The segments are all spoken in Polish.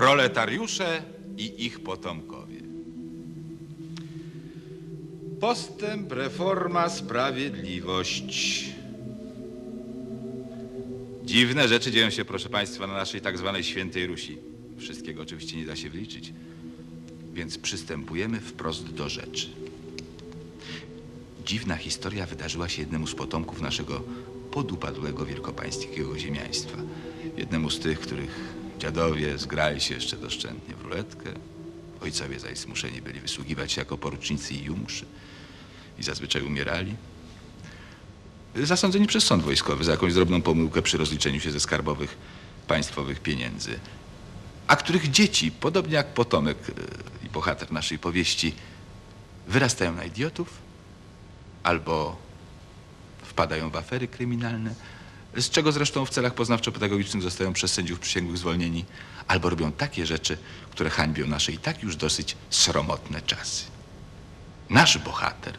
proletariusze i ich potomkowie. Postęp, reforma, sprawiedliwość. Dziwne rzeczy dzieją się, proszę państwa, na naszej tak zwanej świętej Rusi. Wszystkiego oczywiście nie da się wliczyć, więc przystępujemy wprost do rzeczy. Dziwna historia wydarzyła się jednemu z potomków naszego podupadłego wielkopańskiego ziemiaństwa. Jednemu z tych, których dziadowie zgrali się jeszcze doszczętnie w ruletkę. Ojcowie zaś zmuszeni byli wysługiwać się jako porucznicy i jumuszy i zazwyczaj umierali. Zasądzeni przez sąd wojskowy za jakąś drobną pomyłkę przy rozliczeniu się ze skarbowych państwowych pieniędzy. A których dzieci, podobnie jak potomek i bohater naszej powieści, wyrastają na idiotów albo wpadają w afery kryminalne, z czego zresztą w celach poznawczo-pedagogicznych zostają przez sędziów przysięgłych zwolnieni, albo robią takie rzeczy, które hańbią nasze i tak już dosyć sromotne czasy. Nasz bohater,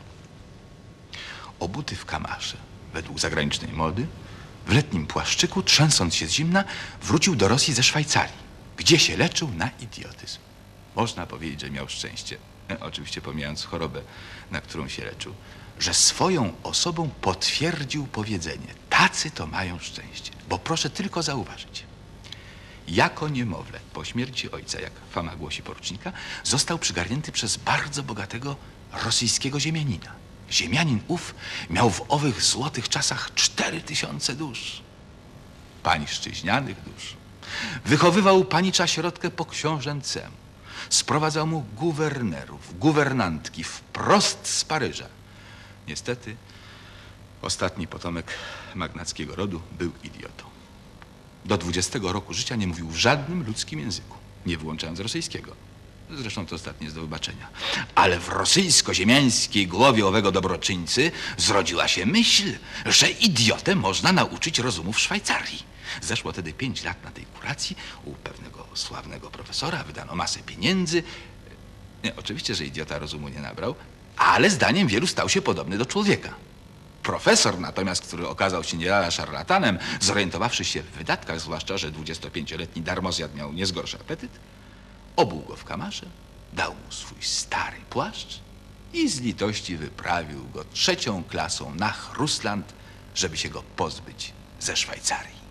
obuty w kamasze, według zagranicznej mody, w letnim płaszczyku, trzęsąc się z zimna, wrócił do Rosji ze Szwajcarii, gdzie się leczył na idiotyzm. Można powiedzieć, że miał szczęście, oczywiście pomijając chorobę, na którą się leczył, że swoją osobą potwierdził powiedzenie: tacy to mają szczęście. Bo proszę tylko zauważyć, jako niemowlę po śmierci ojca, jak fama głosi porucznika, został przygarnięty przez bardzo bogatego rosyjskiego ziemianina. Ziemianin ów miał w owych złotych czasach 4000 dusz. Pańszczyźnianych dusz. Wychowywał panicza środkę po książęcemu. Sprowadzał mu guwernerów, guwernantki wprost z Paryża. Niestety, ostatni potomek magnackiego rodu był idiotą. Do 20 roku życia nie mówił w żadnym ludzkim języku, nie wyłączając rosyjskiego. Zresztą to ostatnie jest do wybaczenia. Ale w rosyjsko-ziemiańskiej głowie owego dobroczyńcy zrodziła się myśl, że idiotę można nauczyć rozumu w Szwajcarii. Zeszło wtedy 5 lat na tej kuracji. U pewnego sławnego profesora wydano masę pieniędzy. Nie, oczywiście, że idiota rozumu nie nabrał, ale zdaniem wielu stał się podobny do człowieka. Profesor natomiast, który okazał się nie lada szarlatanem, zorientowawszy się w wydatkach, zwłaszcza, że 25-letni darmozjad miał nie zgorszy apetyt, obuł go w kamasze, dał mu swój stary płaszcz i z litości wyprawił go 3. klasą na Rusland, żeby się go pozbyć ze Szwajcarii.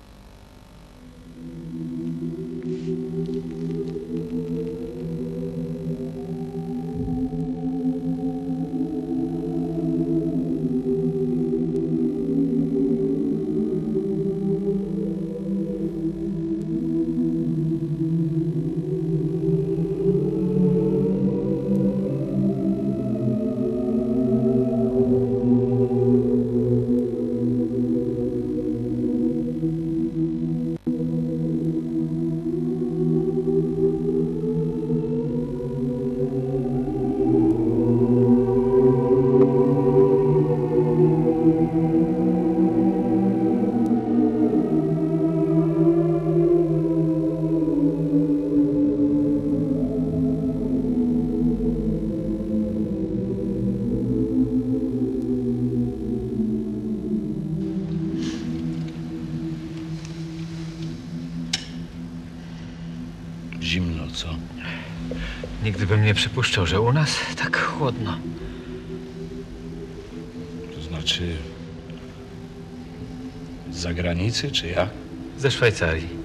Zimno, co? Nigdy bym nie przypuszczał, że u nas tak chłodno. To znaczy... z zagranicy, czy jak? Ze Szwajcarii.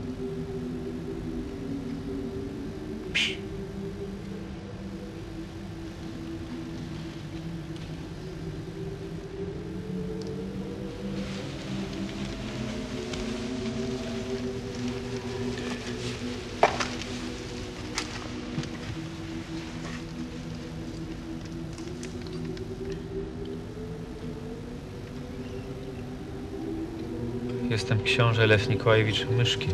Jestem książę Lew Nikołajewicz Myszkin.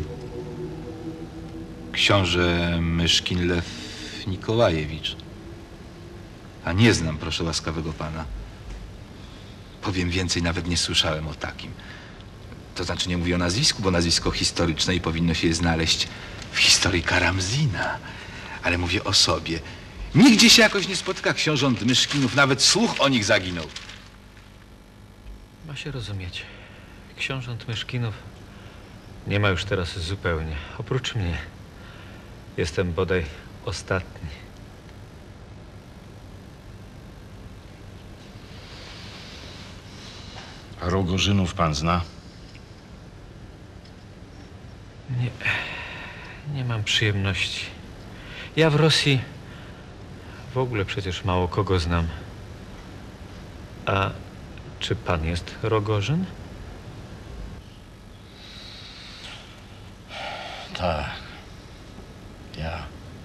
Książę Myszkin Lew Nikołajewicz. A nie znam, proszę łaskawego pana. Powiem więcej, nawet nie słyszałem o takim. To znaczy nie mówię o nazwisku, bo nazwisko historyczne i powinno się je znaleźć w historii Karamzina. Ale mówię o sobie. Nigdzie się jakoś nie spotyka książąt Myszkinów, nawet słuch o nich zaginął. Ma się rozumieć. Książąt Myszkinów nie ma już teraz zupełnie, oprócz mnie. Jestem bodaj ostatni. A Rogorzynów pan zna? Nie mam przyjemności. Ja w Rosji w ogóle przecież mało kogo znam. A czy pan jest Rogorzyn? Tak. Ja.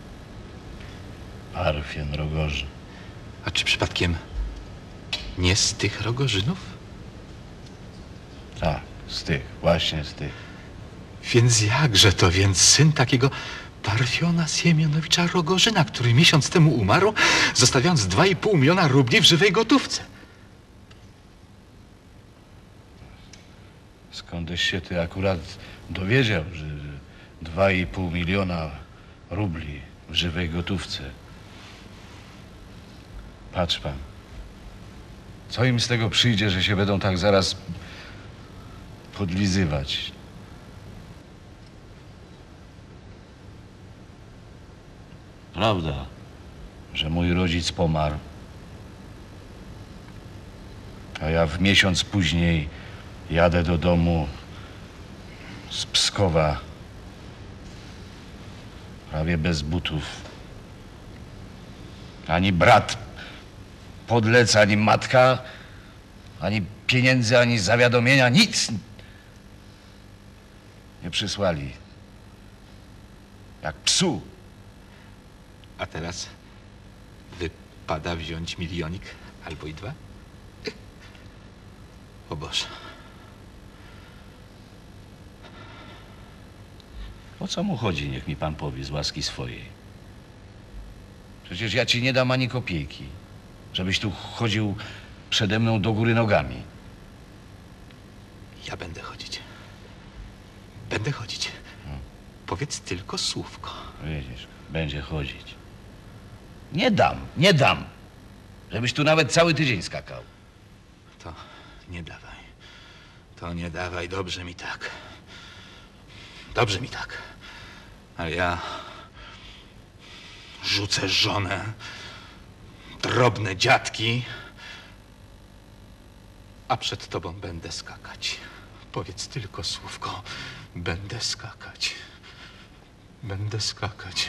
Parfian Rogorzyn. A czy przypadkiem nie z tych Rogorzynów? Tak, z tych, właśnie z tych. Więc jakże to więc syn takiego Parfiona Siemianowicza Rogorzyna, który miesiąc temu umarł, zostawiając 2,5 miliona rubli w żywej gotówce? Skądeś się ty akurat dowiedział, że 2,5 miliona rubli w żywej gotówce? Patrz pan. Co im z tego przyjdzie, że się będą tak zaraz podlizywać? Prawda, że mój rodzic pomarł, a ja w miesiąc później jadę do domu z Pskowa, prawie bez butów. Ani brat podlec, ani matka, ani pieniędzy, ani zawiadomienia, nic nie przysłali. Jak psu. A teraz wypada wziąć milionik albo i 2? O Boże. O co mu chodzi, niech mi pan powie z łaski swojej. Przecież ja ci nie dam ani kopiejki, żebyś tu chodził przede mną do góry nogami. Ja będę chodzić. Będę chodzić. Powiedz tylko słówko. Widzisz, będzie chodzić. Nie dam, żebyś tu nawet cały tydzień skakał. To nie dawaj. To nie dawaj. Dobrze mi tak. Dobrze mi tak. Ale ja rzucę żonę, drobne dziadki, a przed tobą będę skakać. Powiedz tylko słówko. Będę skakać. Będę skakać.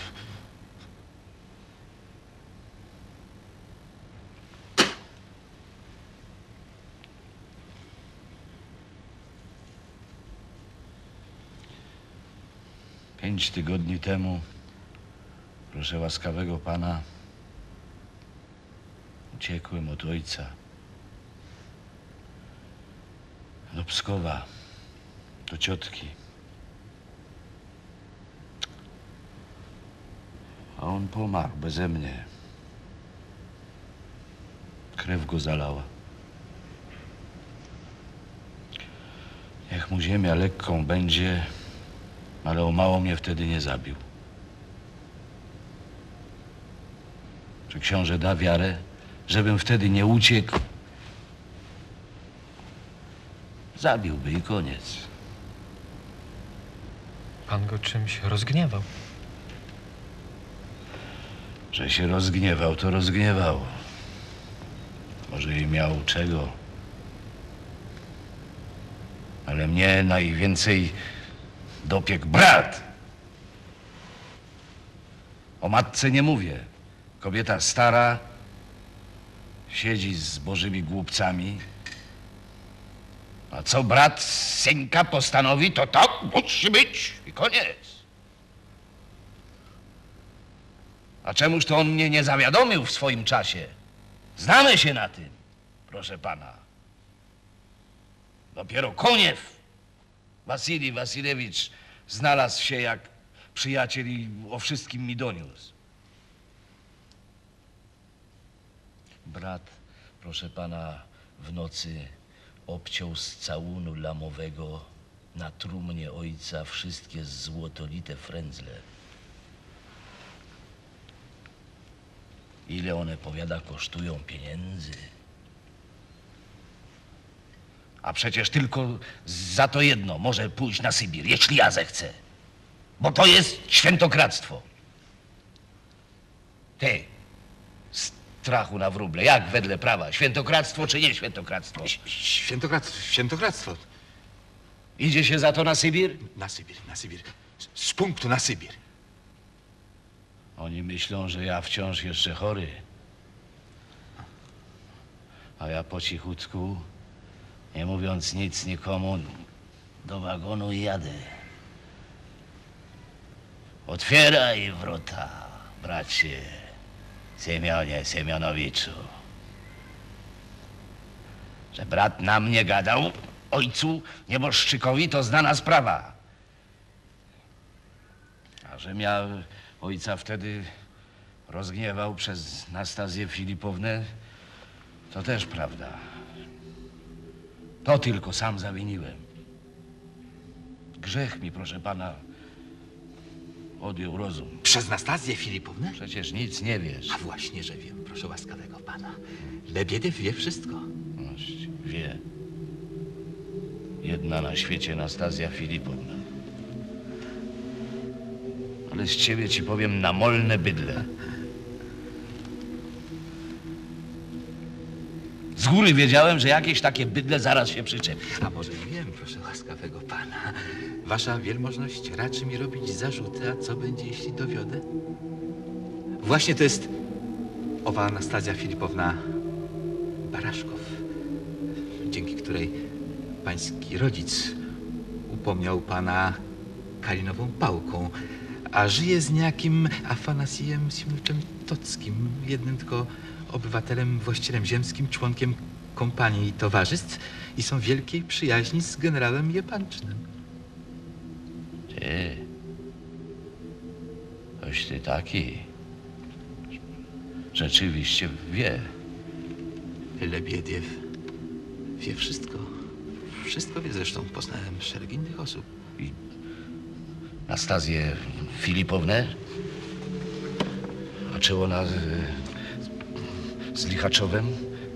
Pięć tygodni temu, proszę łaskawego pana, uciekłem od ojca do Pskowa, do ciotki. A on pomarł beze mnie. Krew go zalała. Niech mu ziemia lekką będzie, ale o mało mnie wtedy nie zabił. Czy książę da wiarę, żebym wtedy nie uciekł? Zabiłby i koniec. Pan go czymś rozgniewał. Że się rozgniewał, to rozgniewał. Może i miał czego. Ale mnie najwięcej dopiekł brat. O matce nie mówię. Kobieta stara, siedzi z bożymi głupcami. A co brat synka postanowi, to tak musi być i koniec. A czemuż to on mnie nie zawiadomił w swoim czasie? Znamy się na tym, proszę pana. Dopiero Koniew, Wasilij Wasilewicz, znalazł się jak przyjaciel i o wszystkim mi doniósł. Brat, proszę pana, w nocy obciął z całunu lamowego na trumnie ojca wszystkie złotolite frędzle. Ile one, powiada, kosztują pieniędzy? A przecież tylko za to jedno może pójść na Sybir, jeśli ja zechcę. Bo to jest świętokradztwo. Ty, strachu na wróble, jak wedle prawa? Świętokradztwo czy nie świętokradztwo? Świętokradztwo. Idzie się za to na Sybir? Na Sybir, na Sybir. Z punktu na Sybir. Oni myślą, że ja wciąż jeszcze chory. A ja po cichutku, nie mówiąc nic nikomu, do wagonu jadę. Otwieraj wrota, bracie Siemionie Siemionowiczu. Że brat na mnie gadał, ojcu nieboszczykowi, to znana sprawa. A że miał ojca wtedy rozgniewał przez Nastazję Filipownę, to też prawda. To tylko sam zawiniłem. Grzech mi, proszę pana, odjął rozum. Przez Nastazję Filipownę? Przecież nic nie wiesz. A właśnie, że wiem, proszę łaskawego pana. Lebediew wie wszystko. Noż, wie. Jedna na świecie Nastazja Filipowna. Ale z ciebie ci powiem namolne bydle. Z góry wiedziałem, że jakieś takie bydle zaraz się przyczepi. A może nie wiem, proszę łaskawego pana. Wasza wielmożność raczy mi robić zarzuty, a co będzie, jeśli dowiodę? Właśnie to jest owa Anastazja Filipowna Baraszkow, dzięki której pański rodzic upomniał pana kalinową pałką, a żyje z niejakim Afanasijem Simuczem Tockim, jednym tylko obywatelem, właścicielem ziemskim, członkiem kompanii i towarzystw i są w wielkiej przyjaźni z generałem Jepancznym. Ty, toś ty taki. Rzeczywiście wie. Lebediew wie wszystko. Wszystko wie, zresztą poznałem szereg innych osób. Nastazję Filipownę? A czy ona z Lichaczowem?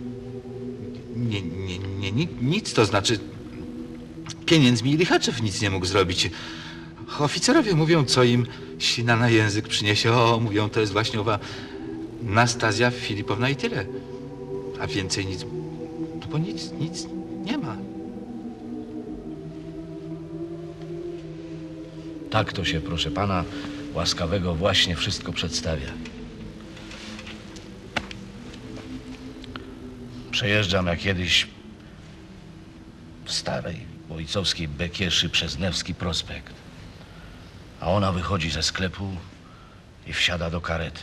Nic, to znaczy pieniędzmi Lichaczew nic nie mógł zrobić. Oficerowie mówią, co im sina na język przyniesie. O, mówią, to jest właśnie owa Nastazja Filipowna i tyle. A więcej nic, bo nic nie ma. Tak to się, proszę pana łaskawego, właśnie wszystko przedstawia. Przejeżdżam jak kiedyś w starej ojcowskiej Bekieszy przez Newski Prospekt. A ona wychodzi ze sklepu i wsiada do karety.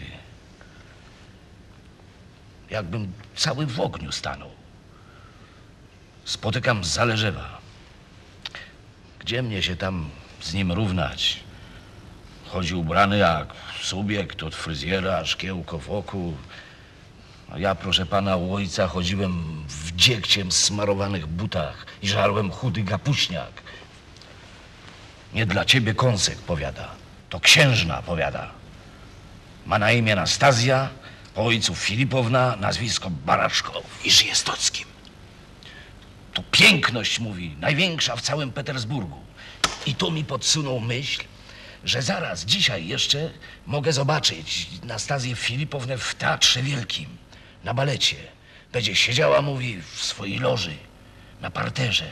Jakbym cały w ogniu stanął. Spotykam Zależewa. Gdzie mnie się tam z nim równać? Chodzi ubrany jak subiekt od fryzjera, szkiełko w oku. A ja, proszę pana, u ojca chodziłem w dziegciem smarowanych butach i żarłem chudy gapuśniak. Nie dla ciebie kąsek, powiada. To księżna, powiada. Ma na imię Nastazja, po ojcu Filipowna, nazwisko Baraszkow. I żyje z Tockim. To piękność, mówi, największa w całym Petersburgu. I tu mi podsunął myśl, że zaraz, dzisiaj jeszcze mogę zobaczyć Nastazję Filipownę w Teatrze Wielkim, na balecie. Będzie siedziała, mówi, w swojej loży, na parterze.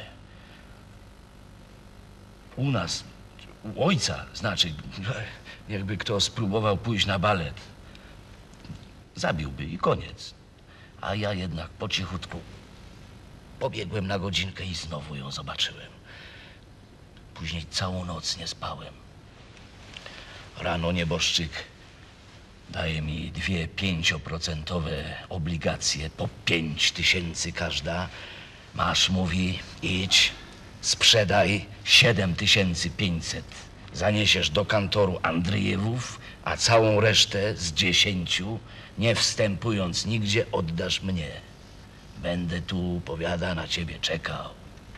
U nas, u ojca, znaczy, jakby kto spróbował pójść na balet, zabiłby i koniec. A ja jednak po cichutku pobiegłem na godzinkę i znowu ją zobaczyłem. Później całą noc nie spałem. Rano nieboszczyk daje mi 2 5% obligacje po 5000 każda. Masz, mówi, idź, sprzedaj 7500. Zaniesiesz do kantoru Andryjewów, a całą resztę z 10, nie wstępując nigdzie, oddasz mnie. Będę tu, powiada, na ciebie czekał.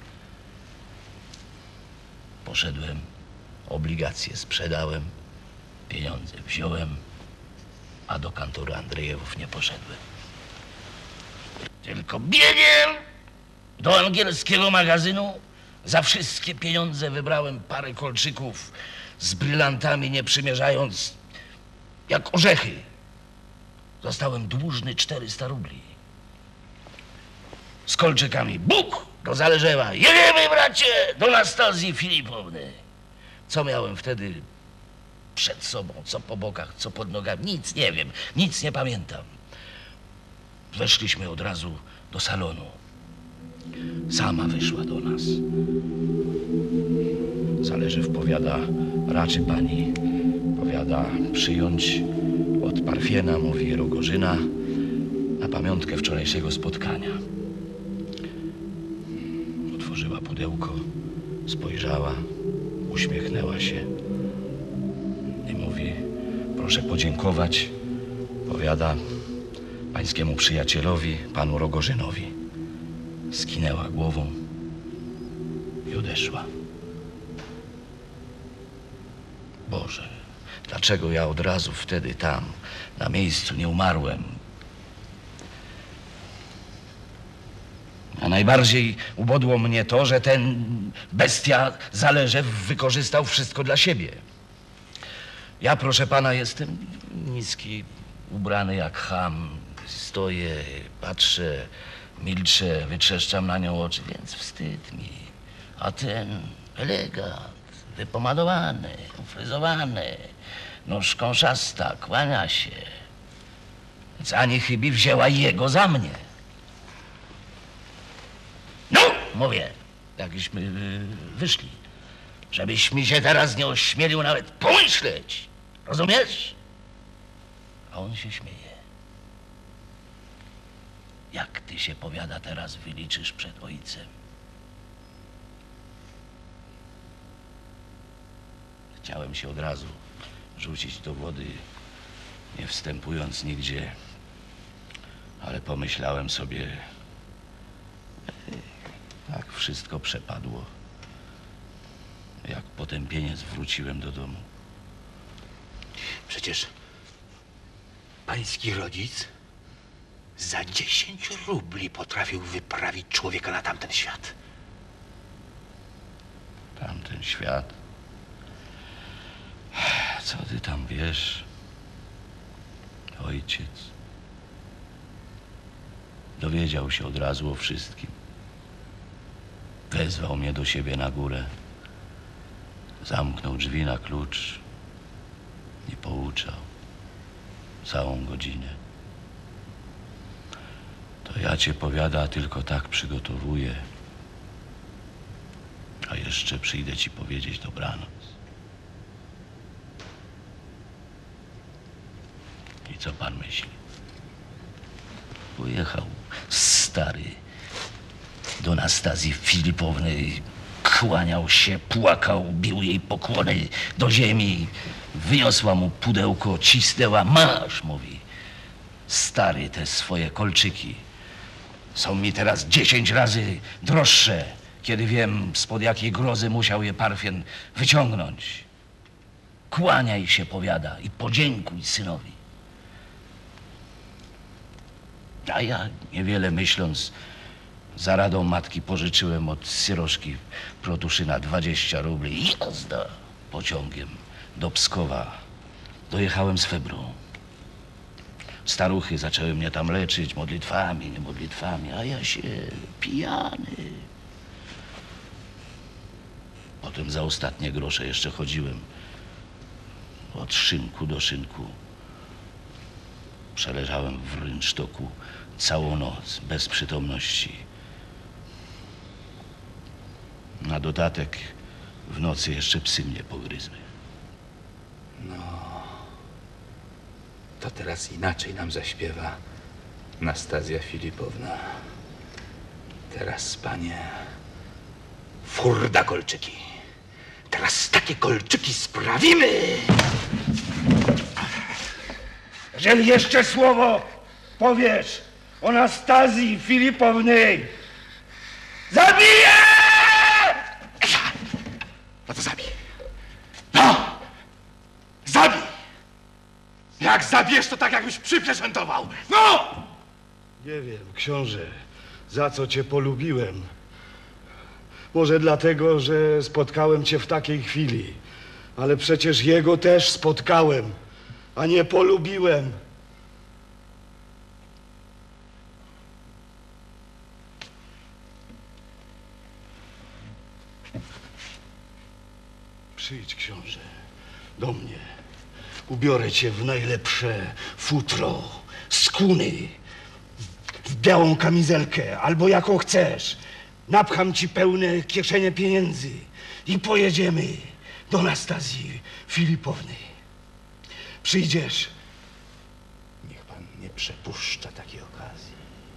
Poszedłem, obligacje sprzedałem, pieniądze wziąłem, a do kantoru Andryjewów nie poszedłem. Tylko biegiem do angielskiego magazynu. Za wszystkie pieniądze wybrałem parę kolczyków z brylantami, nie przymierzając, jak orzechy. Zostałem dłużny 400 rubli. Z kolczykami Bóg do Zależewa. Jedziemy, bracie, do Nastazji Filipowny. Co miałem wtedy przed sobą, co po bokach, co pod nogami? Nic nie wiem, nic nie pamiętam. Weszliśmy od razu do salonu. Sama wyszła do nas. Zależew powiada, raczy pani, powiada, przyjąć od Parfiena, mówi Rogorzyna, na pamiątkę wczorajszego spotkania. Otworzyła pudełko, spojrzała, uśmiechnęła się i mówi, proszę podziękować, powiada, pańskiemu przyjacielowi, panu Rogorzynowi. Skinęła głową i odeszła. Boże, dlaczego ja od razu wtedy tam, na miejscu nie umarłem? A najbardziej ubodło mnie to, że ten bestia Zależew wykorzystał wszystko dla siebie. Ja, proszę pana, jestem niski, ubrany jak cham. Stoję, patrzę, milczę, wytrzeszczam na nią oczy, więc wstyd mi. A ten elegant, wypomadowany, ufryzowany, nóżką szasta, kłania się. Więc ani chybi wzięła jego za mnie. No, mówię, jakbyśmy wyszli, żebyś mi się teraz nie ośmielił nawet pomyśleć. Rozumiesz? A on się śmieje. Jak ty się, powiada, teraz wyliczysz przed ojcem? Chciałem się od razu rzucić do wody, nie wstępując nigdzie, ale pomyślałem sobie, jak wszystko przepadło, jak potępieniec wróciłem do domu. Przecież pański rodzic za 10 rubli potrafił wyprawić człowieka na tamten świat. Tamten świat? Co ty tam wiesz? Ojciec dowiedział się od razu o wszystkim. Wezwał mnie do siebie na górę. Zamknął drzwi na klucz i pouczał całą godzinę. To ja cię, powiada, tylko tak przygotowuję, a jeszcze przyjdę ci powiedzieć dobranoc. I co pan myśli? Pojechał stary do Nastazji Filipowny, kłaniał się, płakał, bił jej pokłony do ziemi, wyniosła mu pudełko, cisnęła, masz, mówi. Stary, te swoje kolczyki są mi teraz 10 razy droższe, kiedy wiem, spod jakiej grozy musiał je Parfien wyciągnąć. Kłaniaj się, powiada, i podziękuj synowi. A ja, niewiele myśląc, za radą matki pożyczyłem od syrożki Protuszyna 20 rubli i jazda pociągiem do Pskowa. Dojechałem z Febrą. Staruchy zaczęły mnie tam leczyć modlitwami, nie modlitwami, a ja się pijany. Potem za ostatnie grosze jeszcze chodziłem od szynku do szynku. Przeleżałem w rynsztoku całą noc, bez przytomności. Na dodatek w nocy jeszcze psy mnie pogryzły. To teraz inaczej nam zaśpiewa Nastazja Filipowna. Teraz, panie, furda kolczyki. Teraz takie kolczyki sprawimy. Jeżeli jeszcze słowo powiesz o Nastazji Filipownej, zabiję! No to zabij. No! Zabij! Jak zabijesz, to tak jakbyś przypieczętował. No! Nie wiem, książę, za co cię polubiłem. Może dlatego, że spotkałem cię w takiej chwili. Ale przecież jego też spotkałem, a nie polubiłem. Przyjdź, książę, do mnie. Ubiorę cię w najlepsze futro, skóny, w białą kamizelkę, albo jaką chcesz. Napcham ci pełne kieszenie pieniędzy i pojedziemy do Anastazji Filipowny. Przyjdziesz. Niech pan nie przepuszcza takiej okazji.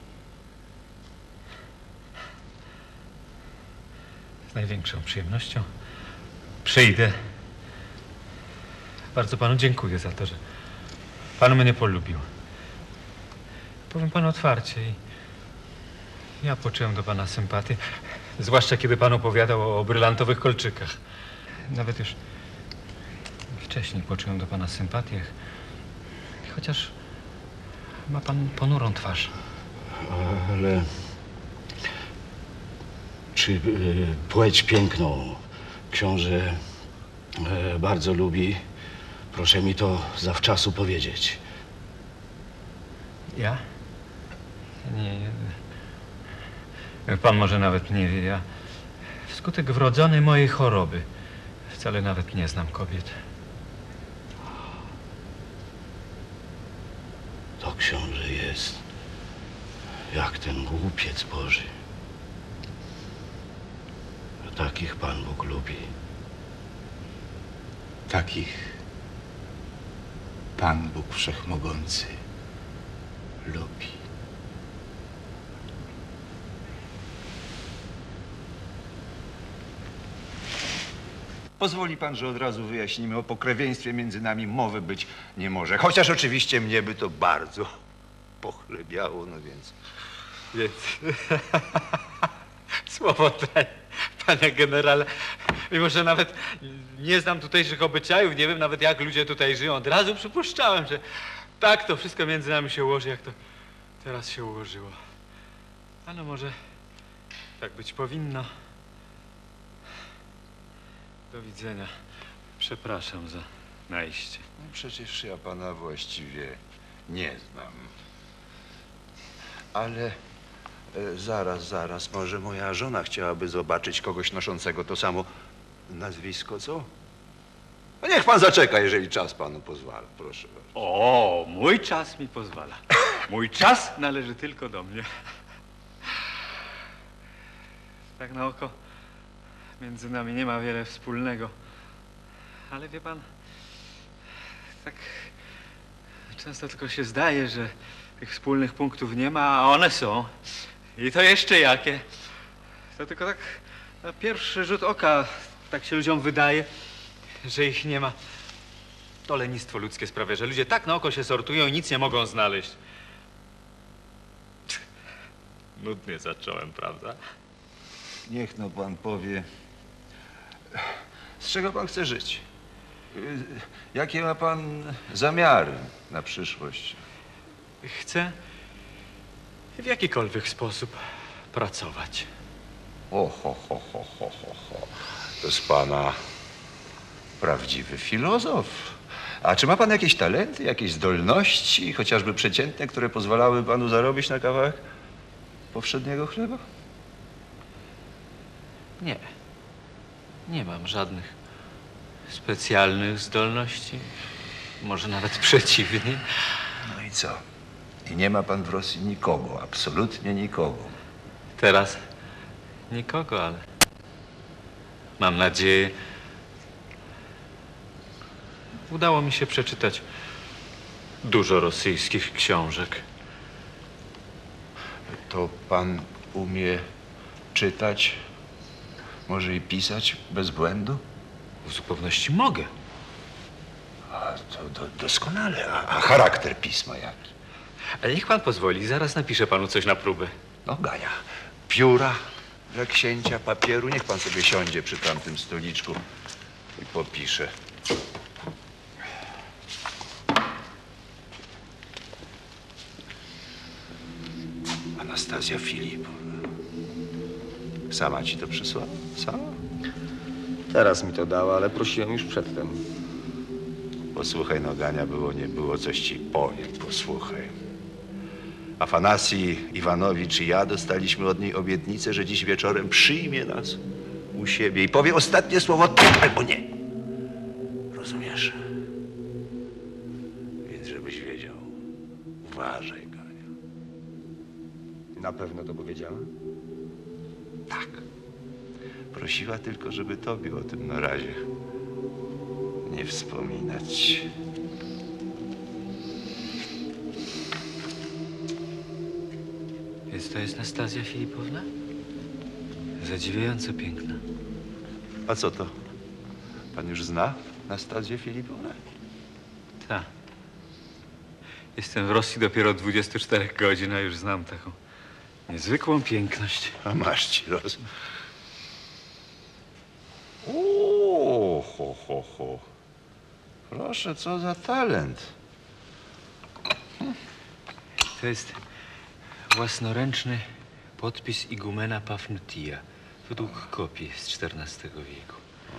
Z największą przyjemnością przyjdę. Bardzo panu dziękuję za to, że pan mnie polubił. Powiem panu otwarcie i ja poczułem do pana sympatię, zwłaszcza kiedy pan opowiadał o brylantowych kolczykach. Nawet już wcześniej poczułem do pana sympatię, chociaż ma pan ponurą twarz. Ale czy płeć piękną książę bardzo lubi? Proszę mi to zawczasu powiedzieć. Ja? Nie. Pan może nawet nie wie, ja wskutek wrodzonej mojej choroby wcale nawet nie znam kobiet. To książę jest jak ten głupiec Boży. Takich Pan Bóg lubi. Takich Pan Bóg Wszechmogący lubi. Pozwoli pan, że od razu wyjaśnimy, o pokrewieństwie między nami mowy być nie może. Chociaż oczywiście mnie by to bardzo pochlebiało, no więc... Więc słowo daj, panie generale. Mimo że nawet nie znam tutejszych obyczajów, nie wiem nawet jak ludzie tutaj żyją, od razu przypuszczałem, że tak to wszystko między nami się ułoży, jak to teraz się ułożyło. Ale może tak być powinno. Do widzenia. Przepraszam za najście. No przecież ja pana właściwie nie znam. Ale zaraz, może moja żona chciałaby zobaczyć kogoś noszącego to samo nazwisko, co? No niech pan zaczeka, jeżeli czas panu pozwala, proszę bardzo. O, mój czas mi pozwala. Mój czas należy tylko do mnie. Tak na oko między nami nie ma wiele wspólnego. Ale wie pan, tak często tylko się zdaje, że tych wspólnych punktów nie ma, a one są. I to jeszcze jakie. To tylko tak na pierwszy rzut oka tak się ludziom wydaje, że ich nie ma. To lenistwo ludzkie sprawia, że ludzie tak na oko się sortują i nic nie mogą znaleźć. Nudnie zacząłem, prawda? Niech no pan powie, z czego pan chce żyć? Jakie ma pan zamiary na przyszłość? Chcę w jakikolwiek sposób pracować. Ho. To z pana prawdziwy filozof. A czy ma pan jakieś talenty, jakieś zdolności, chociażby przeciętne, które pozwalały panu zarobić na kawałek powszedniego chleba? Nie. Nie mam żadnych specjalnych zdolności. Może nawet przeciwnie. No i co? I nie ma pan w Rosji nikogo, absolutnie nikogo. Teraz nikogo, ale mam nadzieję. Udało mi się przeczytać dużo rosyjskich książek. To pan umie czytać, może i pisać bez błędu? W zupełności mogę. A to doskonale. A charakter pisma jaki? Ale niech pan pozwoli, zaraz napiszę panu coś na próbę. No Gania, pióra dla księcia, papieru. Niech pan sobie siądzie przy tamtym stoliczku i popisze. Anastazja Filipowna. Sama ci to przysłała? Sama? Teraz mi to dała, ale prosiłem już przedtem. Posłuchaj, no Gania, było nie było, coś ci powiem, posłuchaj. Afanasij Iwanowicz i ja dostaliśmy od niej obietnicę, że dziś wieczorem przyjmie nas u siebie i powie ostatnie słowo tak albo nie. wiedział. Uważaj, Gania. Na pewno to powiedziała? Tak. Prosiła tylko, żeby tobie o tym na razie nie wspominać. To jest Nastazja Filipowna? Zadziwiająco piękna. A co to? Pan już zna Nastazję Filipownę? Tak. Jestem w Rosji dopiero od 24 godzin, a już znam taką niezwykłą piękność. A masz ci los. O, ho, ho, ho. Proszę, co za talent. To jest własnoręczny podpis igumena Pafnutija, według kopii z XIV wieku.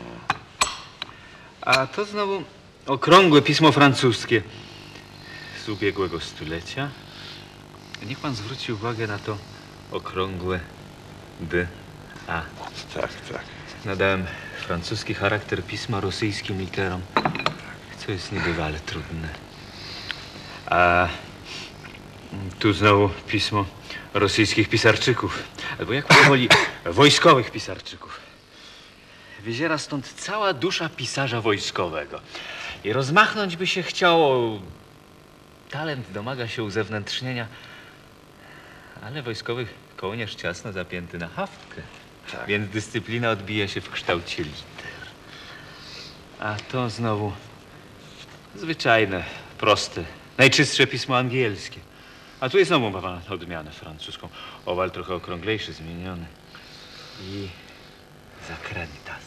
A to znowu okrągłe pismo francuskie z ubiegłego stulecia. Niech pan zwróci uwagę na to okrągłe D, A. Tak, tak. Nadałem francuski charakter pisma rosyjskim literom, co jest niebywale trudne. A tu znowu pismo rosyjskich pisarczyków, albo jak pan woli, wojskowych pisarczyków. Wyziera stąd cała dusza pisarza wojskowego. I rozmachnąć by się chciało. Talent domaga się uzewnętrznienia, ale wojskowy kołnierz ciasno zapięty na haftkę. Tak. Więc dyscyplina odbija się w kształcie liter. A to znowu zwyczajne, proste, najczystsze pismo angielskie. A tu jest znowu mowa na odmianę francuską. Owal trochę okrąglejszy, zmieniony. I zakrętas.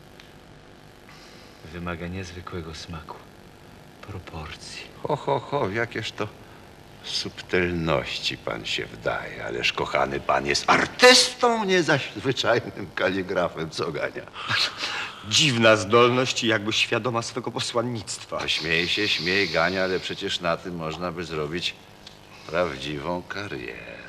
Wymaga niezwykłego smaku, proporcji. Ho, ho, ho, w jakież to subtelności pan się wdaje. Ależ, kochany, pan jest artystą, nie zaś zwyczajnym kaligrafem, co Gania. Dziwna zdolność i jakby świadoma swego posłannictwa. Śmiej, Gania, ale przecież na tym można by zrobić prawdziwą karierę.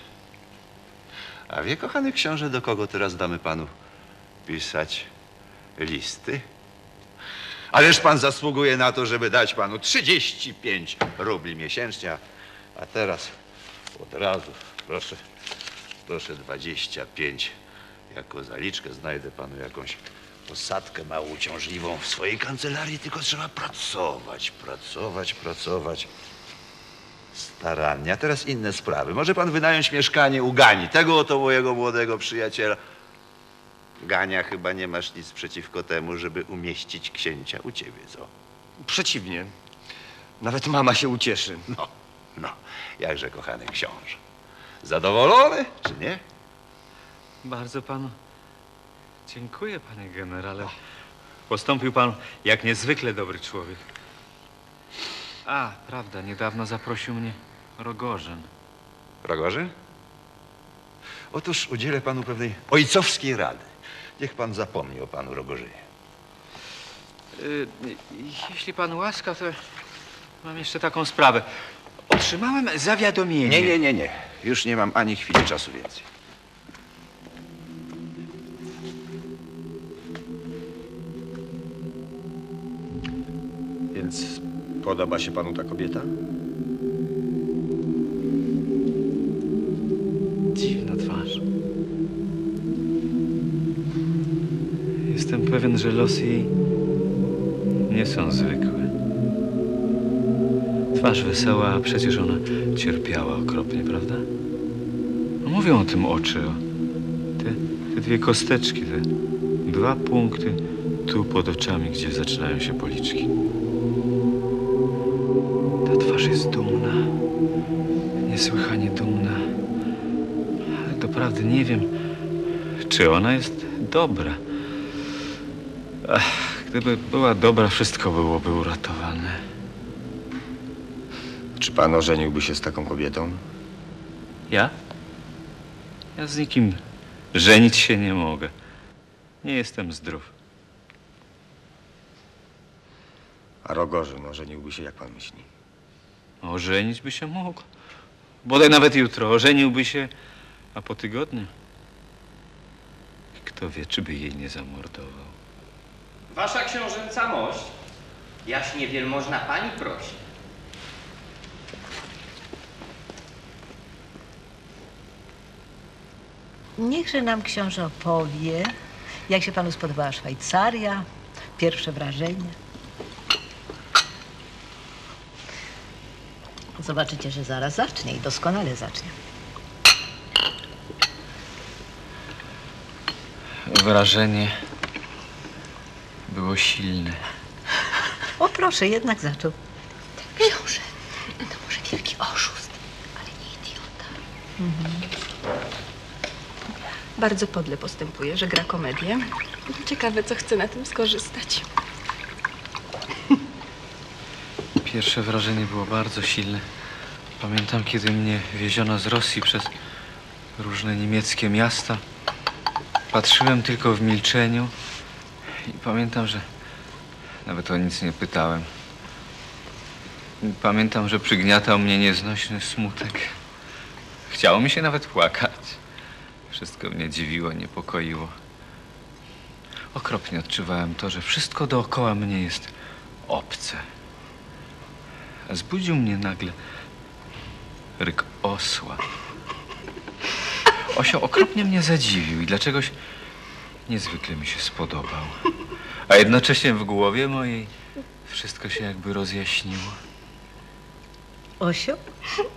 A wie, kochany książę, do kogo teraz damy panu pisać listy? Ależ pan zasługuje na to, żeby dać panu 35 rubli miesięcznie, a teraz od razu proszę 25. Jako zaliczkę znajdę panu jakąś posadkę mało uciążliwą w swojej kancelarii, tylko trzeba pracować starannie. A teraz inne sprawy. Może pan wynająć mieszkanie u Gani, tego oto mojego młodego przyjaciela. Gania, chyba nie masz nic przeciwko temu, żeby umieścić księcia u ciebie, co? Przeciwnie. Nawet mama się ucieszy. No, jakże, kochany książę. Zadowolony, czy nie? Bardzo panu dziękuję, panie generale. Postąpił pan jak niezwykle dobry człowiek. A, prawda, niedawno zaprosił mnie Rogorzyn. Rogorzyn? Otóż udzielę panu pewnej ojcowskiej rady. Niech pan zapomni o panu Rogorzynie. Jeśli pan łaska, to mam jeszcze taką sprawę. Otrzymałem zawiadomienie. Nie. Już nie mam ani chwili czasu więcej. Więc podoba się panu ta kobieta? Dziwna twarz. Jestem pewien, że losy jej nie są zwykłe. Twarz wesoła, a przecież ona cierpiała okropnie, prawda? No mówią o tym oczy, o te dwie kosteczki, te 2 punkty tu pod oczami, gdzie zaczynają się policzki. Ta twarz jest dumna, niesłychanie dumna. Ale doprawdy nie wiem, czy ona jest dobra. Gdyby była dobra, wszystko byłoby uratowane. Czy pan ożeniłby się z taką kobietą? Ja? Ja z nikim żenić się nie mogę. Nie jestem zdrów. A Rogorzyn ożeniłby się, jak pan myśli? Ożenić by się mógł. Bodaj nawet jutro. Ożeniłby się, a po tygodniu kto wie, czy by jej nie zamordował. Wasza książęca mość, jaśnie wielmożna pani prosi. Niechże nam książę opowie, jak się panu spodobała Szwajcaria, pierwsze wrażenie. Zobaczycie, że zaraz zacznie i doskonale zacznie. Wrażenie było silne. O proszę, jednak zaczął. Książę, to może wielki oszust, ale nie idiota. Bardzo podle postępuje, że gra komedię. Ciekawe, co chce na tym skorzystać. Pierwsze wrażenie było bardzo silne. Pamiętam, kiedy mnie wieziono z Rosji przez różne niemieckie miasta. Patrzyłem tylko w milczeniu i pamiętam, że nawet o nic nie pytałem. Pamiętam, że przygniatał mnie nieznośny smutek. Chciało mi się nawet płakać. Wszystko mnie dziwiło, niepokoiło. Okropnie odczuwałem to, że wszystko dookoła mnie jest obce. Zbudził mnie nagle ryk osła. Osioł okropnie mnie zadziwił i dlaczegoś niezwykle mi się spodobał. A jednocześnie w głowie mojej wszystko się jakby rozjaśniło. Osioł?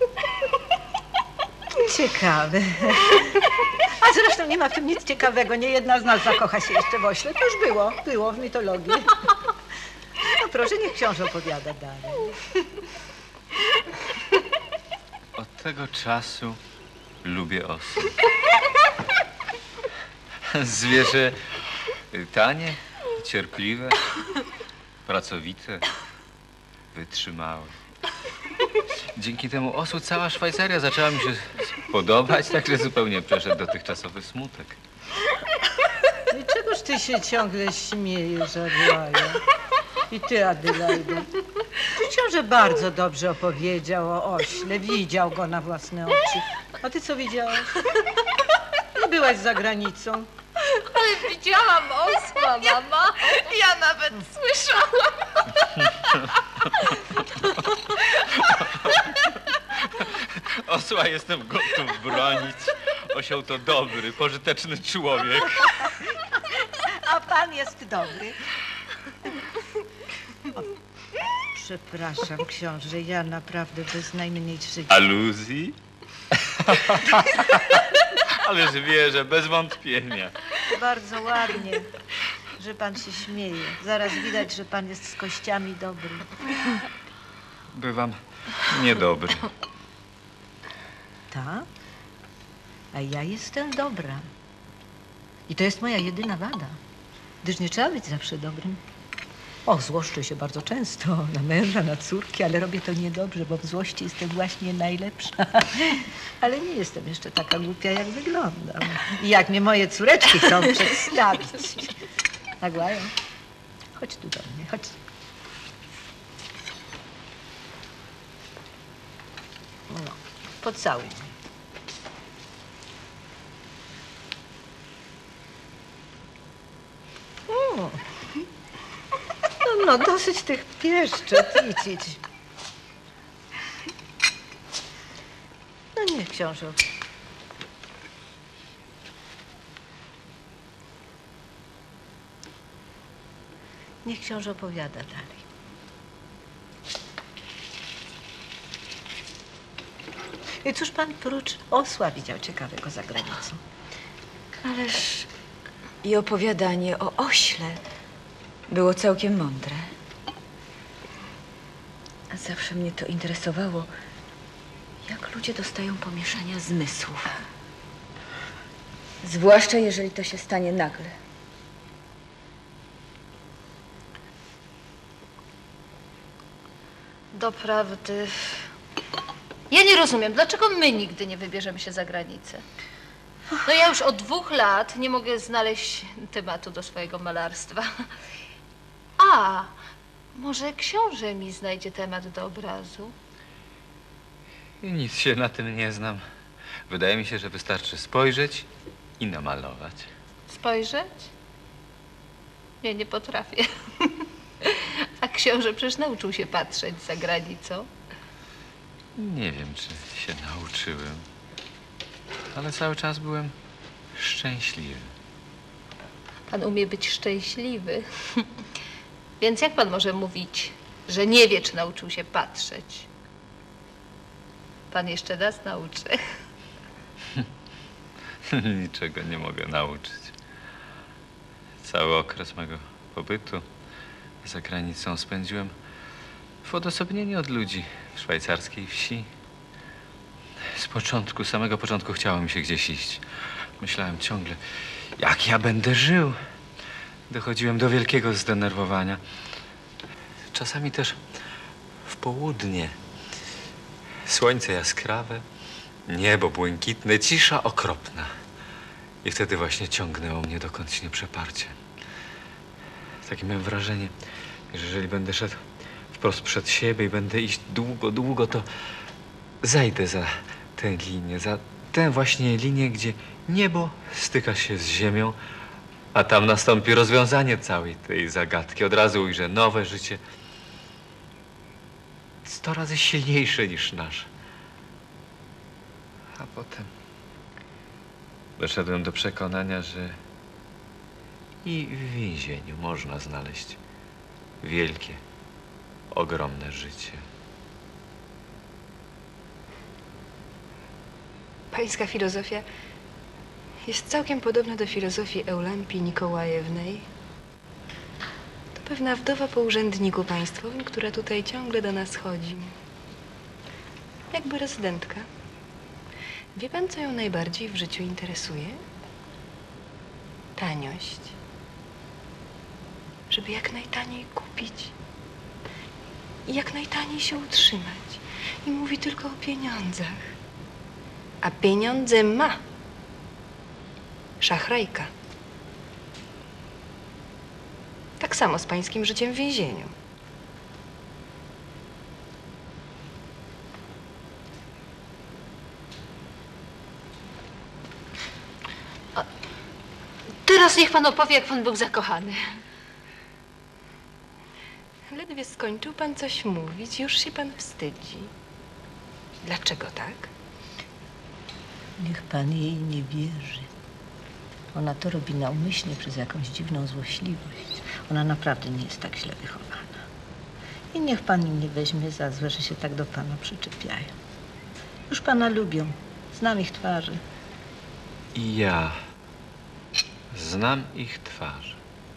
Ciekawe. A zresztą nie ma w tym nic ciekawego. Nie jedna z nas zakocha się jeszcze w ośle. To już było w mitologii. No proszę, niech książę opowiada dalej. Od tego czasu lubię osy. Zwierzę tanie, cierpliwe, pracowite, wytrzymałe. Dzięki temu osłu cała Szwajcaria zaczęła mi się podobać, także zupełnie przeszedł dotychczasowy smutek. I czegoż ty się ciągle śmiejesz, Aglaja? I ty, Adylajdo. Książę bardzo dobrze opowiedział o ośle. Widział go na własne oczy. A ty co widziałaś? Nie byłaś za granicą. Ale widziałam osła, mama. Ja nawet słyszałam. Osła jestem gotów bronić. Osioł to dobry, pożyteczny człowiek. A pan jest dobry. O, przepraszam, książę, ja naprawdę bez najmniejszych... Aluzji? Ależ wierzę, bez wątpienia. Bardzo ładnie, że pan się śmieje. Zaraz widać, że pan jest z kościami dobry. Bywam niedobry. Tak? A ja jestem dobra. I to jest moja jedyna wada. Gdyż nie trzeba być zawsze dobrym. Och, złoszczę się bardzo często na męża, na córki, ale robię to niedobrze, bo w złości jestem właśnie najlepsza. Ale nie jestem jeszcze taka głupia, jak wyglądam. I jak mnie moje córeczki chcą przedstawić. Aglaja, chodź tu do mnie, chodź. No, pocałuj mnie. No, dosyć tych pieszczot. Idź. No niech książę. Niech książę opowiada dalej. I cóż pan prócz osła widział ciekawego za granicą? Ależ i opowiadanie o ośle było całkiem mądre. A zawsze mnie to interesowało, jak ludzie dostają pomieszania zmysłów. Zwłaszcza jeżeli to się stanie nagle. Doprawdy. Ja nie rozumiem, dlaczego my nigdy nie wybierzemy się za granicę. No ja już od 2 lat nie mogę znaleźć tematu do swojego malarstwa. A, może książę mi znajdzie temat do obrazu? I nic się na tym nie znam. Wydaje mi się, że wystarczy spojrzeć i namalować. Spojrzeć? Nie potrafię. A książę przecież nauczył się patrzeć za granicą. Nie wiem, czy się nauczyłem, ale cały czas byłem szczęśliwy. Pan umie być szczęśliwy. Więc jak pan może mówić, że nie wie, czy nauczył się patrzeć? Pan jeszcze nas nauczy. Niczego nie mogę nauczyć. Cały okres mego pobytu za granicą spędziłem w odosobnieniu od ludzi w szwajcarskiej wsi. Z samego początku chciało mi się gdzieś iść. Myślałem ciągle, jak ja będę żył. Dochodziłem do wielkiego zdenerwowania. Czasami też w południe. Słońce jaskrawe, niebo błękitne, cisza okropna. I wtedy właśnie ciągnęło mnie dokądś nieprzeparcie. Takie miałem wrażenie, że jeżeli będę szedł wprost przed siebie i będę iść długo, długo, to zajdę za tę linię, za tę właśnie linię, gdzie niebo styka się z ziemią, a tam nastąpi rozwiązanie całej tej zagadki. Od razu ujrzę nowe życie, 100 razy silniejsze niż nasze. A potem doszedłem do przekonania, że i w więzieniu można znaleźć wielkie, ogromne życie. Pańska filozofia jest całkiem podobna do filozofii Eulampii Nikołajewnej. To pewna wdowa po urzędniku państwowym, która tutaj ciągle do nas chodzi. Jakby rezydentka. Wie pan, co ją najbardziej w życiu interesuje? Taniość. Żeby jak najtaniej kupić i jak najtaniej się utrzymać. I mówi tylko o pieniądzach. A pieniądze ma. Szachrajka. Tak samo z pańskim życiem w więzieniu. Teraz niech pan opowie, jak pan był zakochany. Ledwie skończył pan coś mówić, już się pan wstydzi. Dlaczego tak? Niech pan jej nie wierzy. Ona to robi naumyślnie przez jakąś dziwną złośliwość. Ona naprawdę nie jest tak źle wychowana. I niech pan im nie weźmie za złe, że się tak do pana przyczepiają. Już pana lubią. Znam ich twarze. I ja znam ich twarze.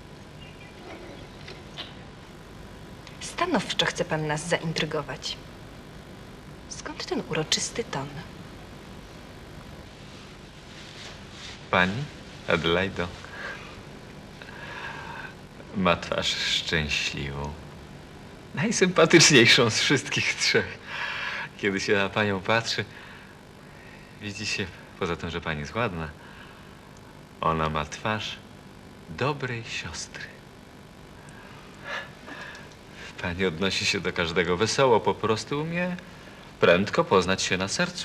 Stanowczo chce pan nas zaintrygować. Skąd ten uroczysty ton? Pani Adelaido ma twarz szczęśliwą. Najsympatyczniejszą z wszystkich trzech. Kiedy się na panią patrzy, widzi się, poza tym, że pani jest ładna, ona ma twarz dobrej siostry. Pani odnosi się do każdego wesoło, po prostu umie prędko poznać się na sercu.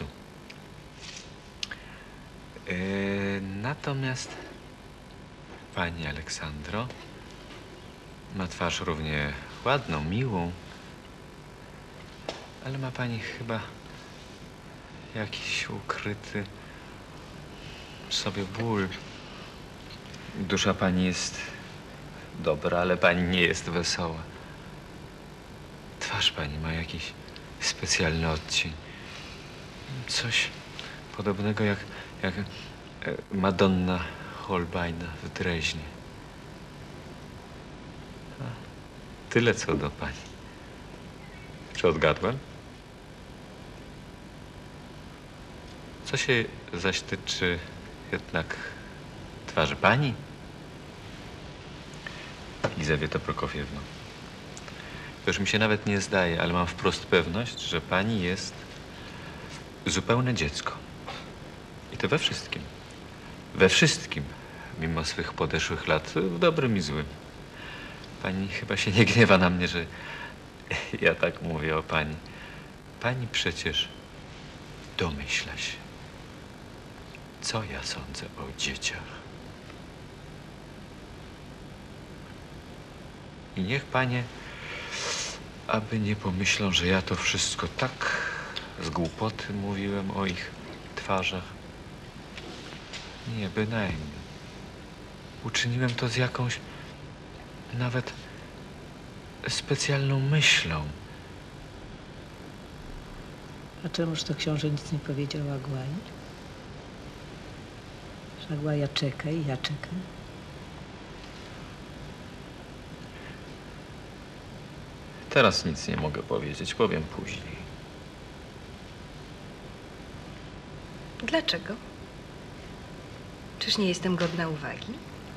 Natomiast pani Aleksandro ma twarz równie ładną, miłą, ale ma pani chyba jakiś ukryty w sobie ból. Dusza pani jest dobra, ale pani nie jest wesoła. Twarz pani ma jakiś specjalny odcień. Coś podobnego jak Madonna Holbeina w Dreźnie. Tyle co do pani. Czy odgadłem? Co się zaś tyczy jednak twarzy pani, Lizawieta Prokofiewna, to już mi się nawet nie zdaje, ale mam wprost pewność, że pani jest zupełne dziecko. I to we wszystkim. We wszystkim, mimo swych podeszłych lat, w dobrym i złym. Pani chyba się nie gniewa na mnie, że ja tak mówię o pani. Pani przecież domyśla się, co ja sądzę o dzieciach. I niech panie, aby nie pomyślą, że ja to wszystko tak z głupoty mówiłem o ich twarzach. Nie, bynajmniej. Uczyniłem to z jakąś nawet specjalną myślą. A czemuż to książę nic nie powiedział o Agłai? Że Agłaja czeka i ja czekam. Teraz nic nie mogę powiedzieć, powiem później. Dlaczego? Czyż nie jestem godna uwagi?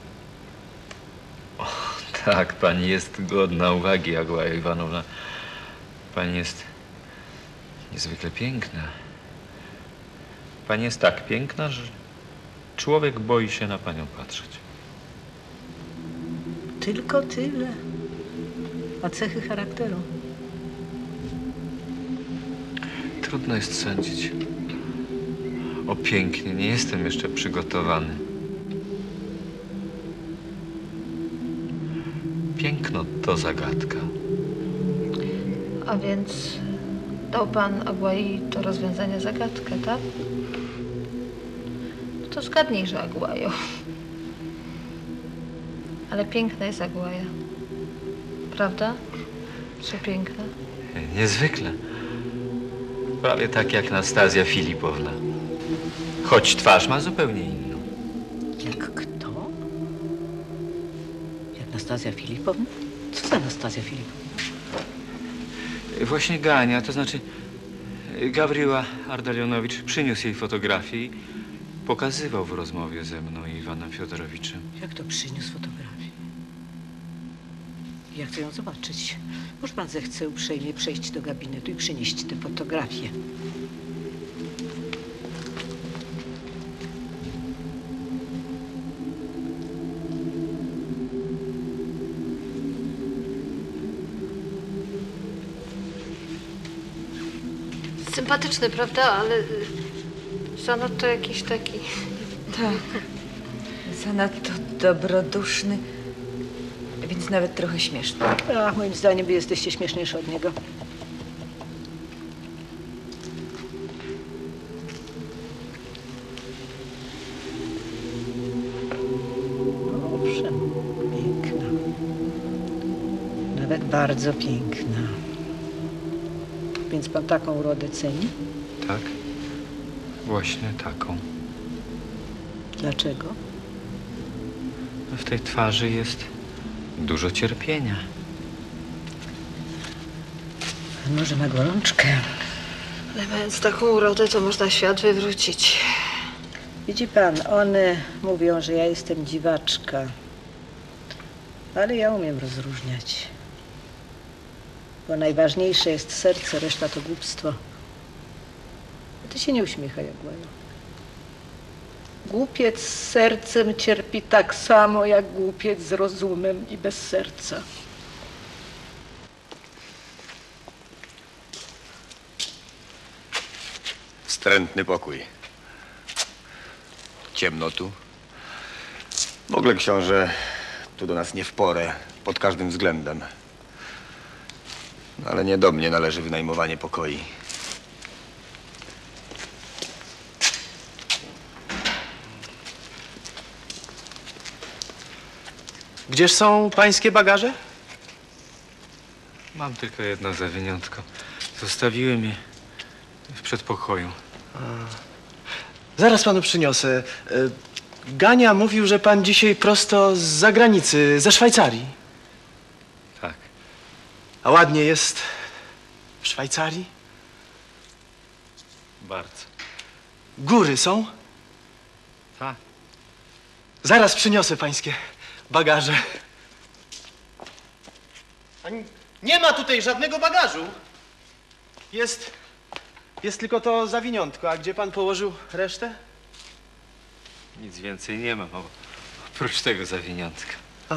Tak, pani jest godna uwagi, Agłaja Iwanowna. Pani jest niezwykle piękna. Pani jest tak piękna, że człowiek boi się na panią patrzeć. Tylko tyle. A cechy charakteru? Trudno jest sądzić. O pięknie, nie jestem jeszcze przygotowany. Piękno to zagadka. A więc dał pan Agłai to rozwiązanie zagadkę, tak? No to zgadnij, że Agłajo. Ale piękna jest Agłaja. Prawda? Przepiękna. Niezwykle. Prawie tak jak Nastazja Filipowna. Choć twarz ma zupełnie inną. Jak kto? Jak Nastazja Filipowna? Co za Nastazja Filipowna? Właśnie Gania, to znaczy Gawryła Ardalionowicz przyniósł jej fotografię i pokazywał w rozmowie ze mną i Iwanem Fiodorowiczem. Jak to przyniósł fotografię? Ja chcę ją zobaczyć. Może pan zechce uprzejmie przejść do gabinetu i przynieść tę fotografię. Sympatyczny, prawda? Ale zanadto jakiś taki... Tak. Zanadto dobroduszny, więc nawet trochę śmieszny. A moim zdaniem wy jesteście śmieszniejsze od niego. Owszem, piękna. Nawet bardzo piękna. Więc pan taką urodę ceni? Tak? Właśnie taką. Dlaczego? W tej twarzy jest dużo cierpienia. Może ma gorączkę. Ale mając taką urodę, to można świat wywrócić. Widzi pan, one mówią, że ja jestem dziwaczka. Ale ja umiem rozróżniać. Bo najważniejsze jest serce, reszta to głupstwo. A ty się nie uśmiechaj, Agłajo. Głupiec z sercem cierpi tak samo, jak głupiec z rozumem i bez serca. Wstrętny pokój. Ciemno tu. W ogóle, książę, tu do nas nie w porę, pod każdym względem. Ale nie do mnie należy wynajmowanie pokoi. Gdzież są pańskie bagaże? Mam tylko jedno zawiniątko. Zostawiłem je w przedpokoju. Zaraz panu przyniosę. Gania mówił, że pan dzisiaj prosto z zagranicy, ze Szwajcarii. Tak. A ładnie jest w Szwajcarii? Bardzo. Góry są? Tak. Zaraz przyniosę pańskie bagaże. Nie ma tutaj żadnego bagażu. Jest tylko to zawiniątko. A gdzie pan położył resztę? Nic więcej nie mam, oprócz tego zawiniątka.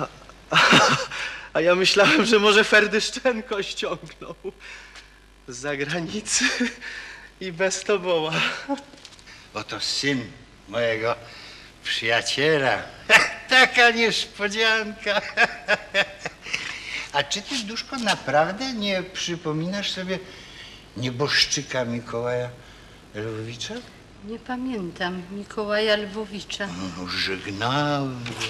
A ja myślałem, że może Ferdyszczenko ściągnął z zagranicy i bez toboła. Oto syn mojego przyjaciela. Taka niespodzianka. A czy ty, Duszko, naprawdę nie przypominasz sobie nieboszczyka Mikołaja Lwowicza? Nie pamiętam Mikołaja Lwowicza. No, żegnałem go.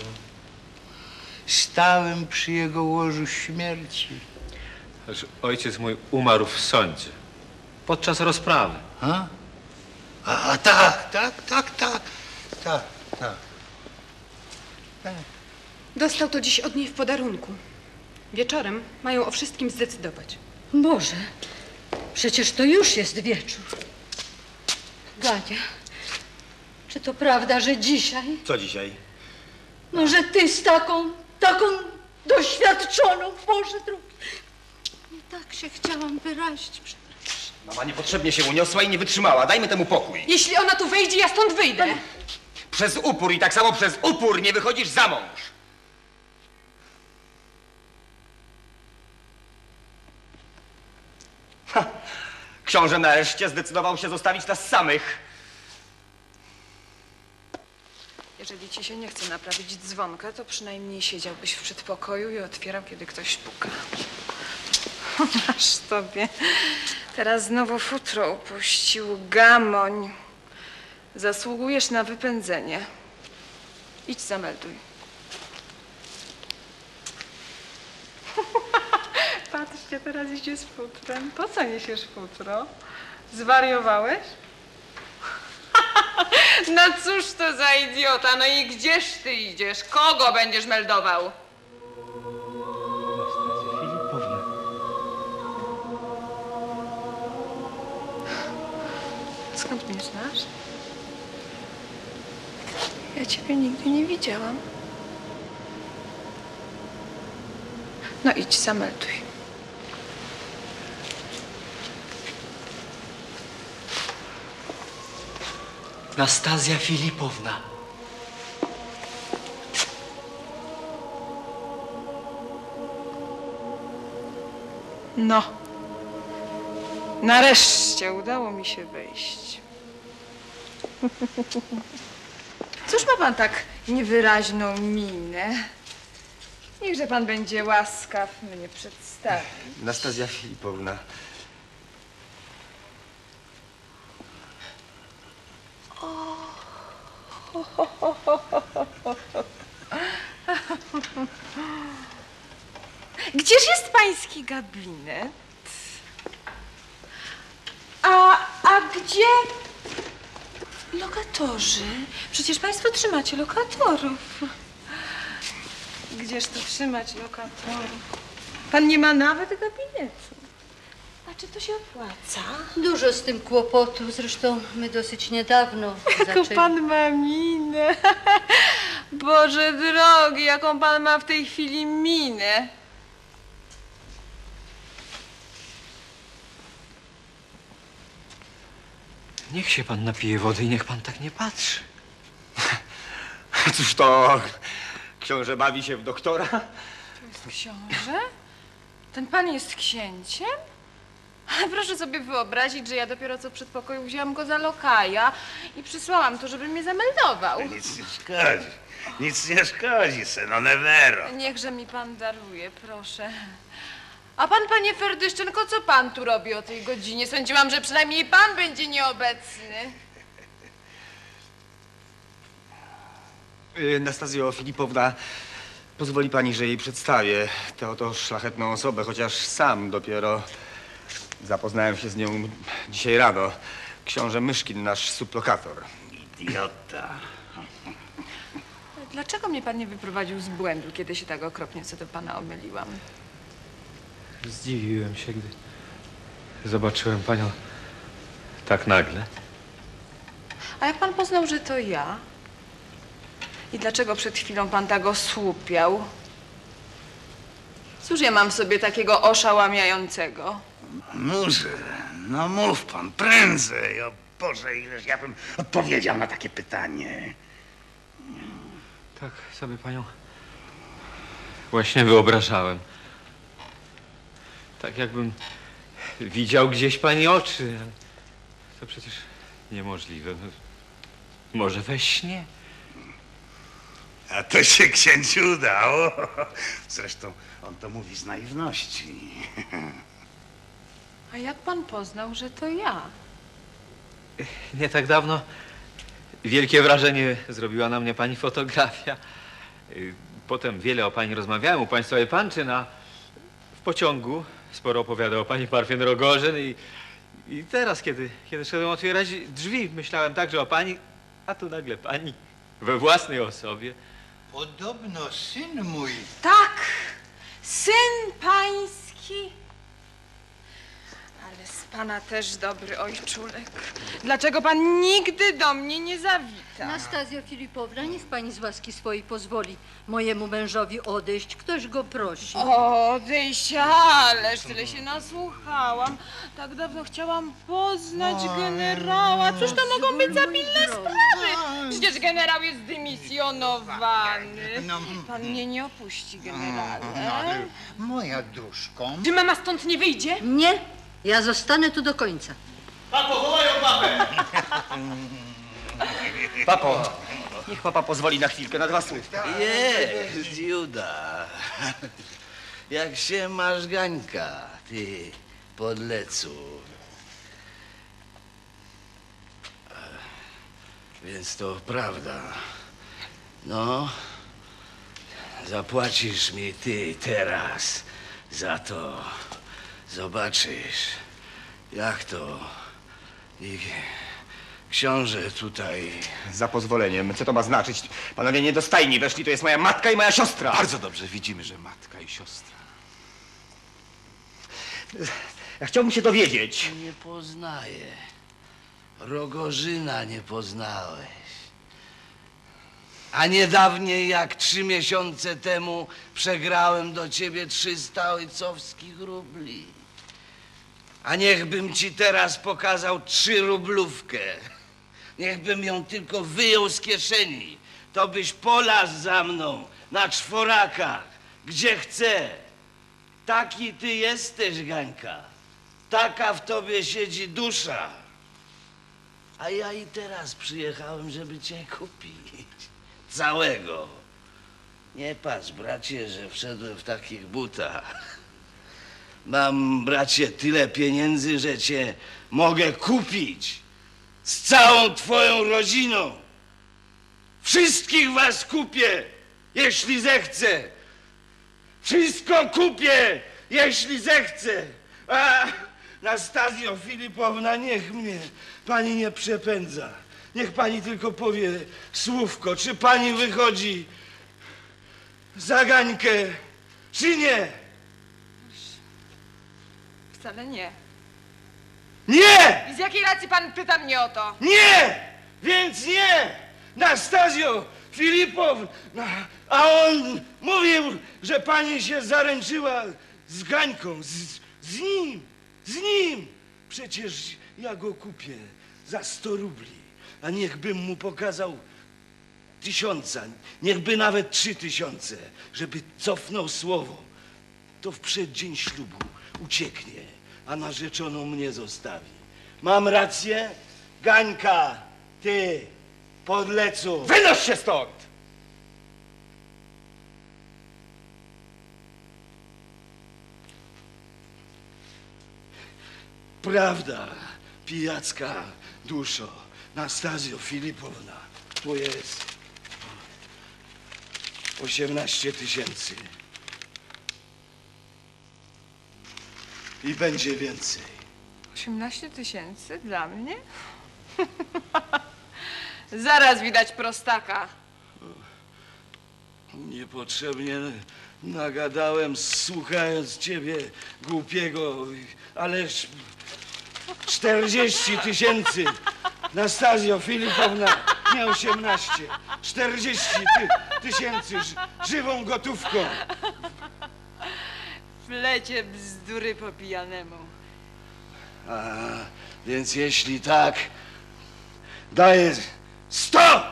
Stałem przy jego łożu śmierci. Ojciec mój umarł w sądzie. Podczas rozprawy. Tak. Dostał to dziś od niej w podarunku. Wieczorem mają o wszystkim zdecydować. Boże, przecież to już jest wieczór. Gania, czy to prawda, że dzisiaj? Co dzisiaj? No, że ty z taką doświadczoną, Boże drogi. Nie tak się chciałam wyrazić. Mama niepotrzebnie się uniosła i nie wytrzymała. Dajmy temu pokój. Jeśli ona tu wejdzie, ja stąd wyjdę. Przez upór i tak samo przez upór nie wychodzisz za mąż. Książę nareszcie zdecydował się zostawić nas samych. Jeżeli ci się nie chce naprawić dzwonka, to przynajmniej siedziałbyś w przedpokoju i otwierał, kiedy ktoś puka. Masz tobie. Teraz znowu futro upuścił. Gamoń. Zasługujesz na wypędzenie. Idź zamelduj. Patrzcie, teraz idzie z futrem. Po co niesiesz futro? Zwariowałeś? No cóż to za idiota, no i gdzież ty idziesz? Kogo będziesz meldował? Skąd mnie znasz? Ja ciebie nigdy nie widziałam. No idź, zamelduj. Nastazja Filipowna. No. Nareszcie udało mi się wejść. Cóż ma pan tak niewyraźną minę? Niechże pan będzie łaskaw mnie przedstawić. Nastazja Filipowna. Gdzież jest pański gabinet? A gdzie lokatorzy? Przecież państwo trzymacie lokatorów. Gdzież to trzymać lokatorów? Pan nie ma nawet gabinetu. A czy to się opłaca? Dużo z tym kłopotu, zresztą my dosyć niedawno Jaką zaczęli. pan ma minę? Boże drogi, jaką pan ma w tej chwili minę? Niech się pan napije wody i niech pan tak nie patrzy. Cóż to, książę bawi się w doktora? To jest książę? Ten pan jest księciem? Ale proszę sobie wyobrazić, że ja dopiero co w przedpokoju wzięłam go za lokaja i przysłałam tu, żeby mnie zameldował. Nic nie szkodzi. Nic nie szkodzi, seno nevero. Niechże mi pan daruje, proszę. A pan, panie Ferdyszczenko, co pan tu robi o tej godzinie? Sądziłam, że przynajmniej pan będzie nieobecny. Nastazjo Filipowna, pozwoli pani, że jej przedstawię tę oto szlachetną osobę, chociaż sam dopiero zapoznałem się z nią dzisiaj rano. Książę Myszkin, nasz sublokator. Idiota. Dlaczego mnie pan nie wyprowadził z błędu, kiedy się tak okropnie co do pana omyliłam? Zdziwiłem się, gdy zobaczyłem panią tak nagle. A jak pan poznał, że to ja? I dlaczego przed chwilą pan tak osłupiał? Cóż ja mam w sobie takiego oszałamiającego? Muszę. No mów pan prędzej. O Boże, ileż ja bym odpowiedział na takie pytanie. Tak sobie panią właśnie wyobrażałem. Tak jakbym widział gdzieś pani oczy. Ale to przecież niemożliwe. Może we śnie? A to się księciu udało. Zresztą on to mówi z naiwności. A jak pan poznał, że to ja? Nie tak dawno wielkie wrażenie zrobiła na mnie pani fotografia. Potem wiele o pani rozmawiałem u państwowej panczy w pociągu. Sporo opowiadał o pani Parfen Rogorzyn i teraz, kiedy szedłem otwierać drzwi, myślałem także o pani, a tu nagle pani we własnej osobie. Podobno syn mój. Tak, syn pański. Ale z pana też dobry ojczulek. Dlaczego pan nigdy do mnie nie zawita? Anastazja Filipowna, niech pani z łaski swojej pozwoli mojemu mężowi odejść. Ktoś go prosi. Odejść, ależ tyle się nasłuchałam. Tak dawno chciałam poznać generała. Cóż to mogą być za pilne sprawy? Przecież generał jest dymisjonowany. Pan mnie nie opuści, generale. Moja duszko. Czy mama stąd nie wyjdzie? Nie, ja zostanę tu do końca. Papo, wołają papę! Papo, niech papa pozwoli na chwilkę, na 2 słówka. Jest, Juda. Jak się masz, Gańka, ty podlecu. Więc to prawda. No, zapłacisz mi ty teraz za to. Zobaczysz, jak to i książę tutaj... Za pozwoleniem, co to ma znaczyć? Panowie niedostajni weszli, to jest moja matka i moja siostra. Bardzo dobrze widzimy, że matka i siostra. Ja chciałbym się dowiedzieć. Nie poznaję. Rogorzyna nie poznałeś. A niedawniej, jak 3 miesiące temu, przegrałem do ciebie 300 ojcowskich rubli. A niechbym ci teraz pokazał 3-rublówkę. Niechbym ją tylko wyjął z kieszeni. To byś polazł za mną na 4, gdzie chcę. Taki ty jesteś, Gańka. Taka w tobie siedzi dusza. A ja i teraz przyjechałem, żeby cię kupić. Całego. Nie patrz, bracie, że wszedłem w takich butach. Mam, bracie, tyle pieniędzy, że cię mogę kupić. Z całą twoją rodziną. Wszystkich was kupię, jeśli zechcę. Wszystko kupię, jeśli zechcę. A Anastazjo Filipowna, niech mnie pani nie przepędza. Niech pani tylko powie słówko, czy pani wychodzi za Gańkę, czy nie? Wcale nie. Nie! I z jakiej racji pan pyta mnie o to? Nie! Więc nie! Anastazjo Filipowna, a on mówił, że pani się zaręczyła z Gańką, z nim. Przecież ja go kupię za 100 rubli, a niechbym mu pokazał 1000, niechby nawet 3000, żeby cofnął słowo, to w przeddzień ślubu ucieknie, a narzeczoną mnie zostawi. Mam rację? Gańka, ty, podlecu. Wynoś się stąd! Prawda, pijacka duszo, Anastazjo Filipowna, tu jest 18 000. I będzie więcej. 18 000 dla mnie? Zaraz widać prostaka. Niepotrzebnie nagadałem, słuchając ciebie, głupiego, ależ 40 000. Anastazjo Filipowna, nie 18. 40 000 żywą gotówką. Plecie bzdury po pijanemu. A, więc jeśli tak, daję 100!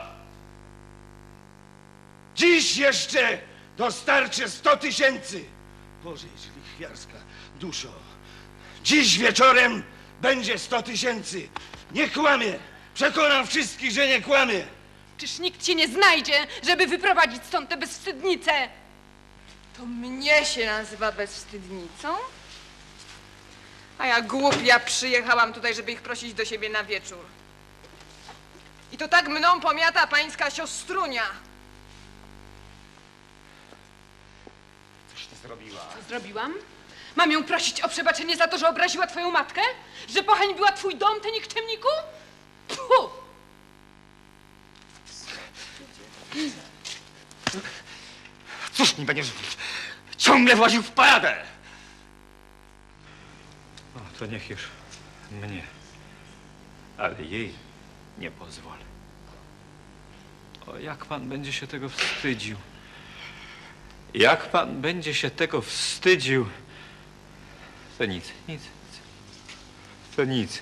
Dziś jeszcze dostarczę 100 000. Boże, lichwiarska duszo, dziś wieczorem będzie 100 000. Nie kłamie. Przekonam wszystkich, że nie kłamie. Czyż nikt cię nie znajdzie, żeby wyprowadzić stąd tę bezwstydnicę? To mnie się nazywa bezwstydnicą? A ja głupia przyjechałam tutaj, żeby ich prosić do siebie na wieczór. I to tak mną pomiata pańska siostrunia. Coś ty zrobiła? Co zrobiłam? Mam ją prosić o przebaczenie za to, że obraziła twoją matkę? Że pohańbiła twój dom, ty nikczemniku? Pfu! Cóż mi będziesz ciągle właził w paradę? O, to niech już mnie, ale jej nie pozwolę. O, jak pan będzie się tego wstydził? Jak pan będzie się tego wstydził? To nic. To nic.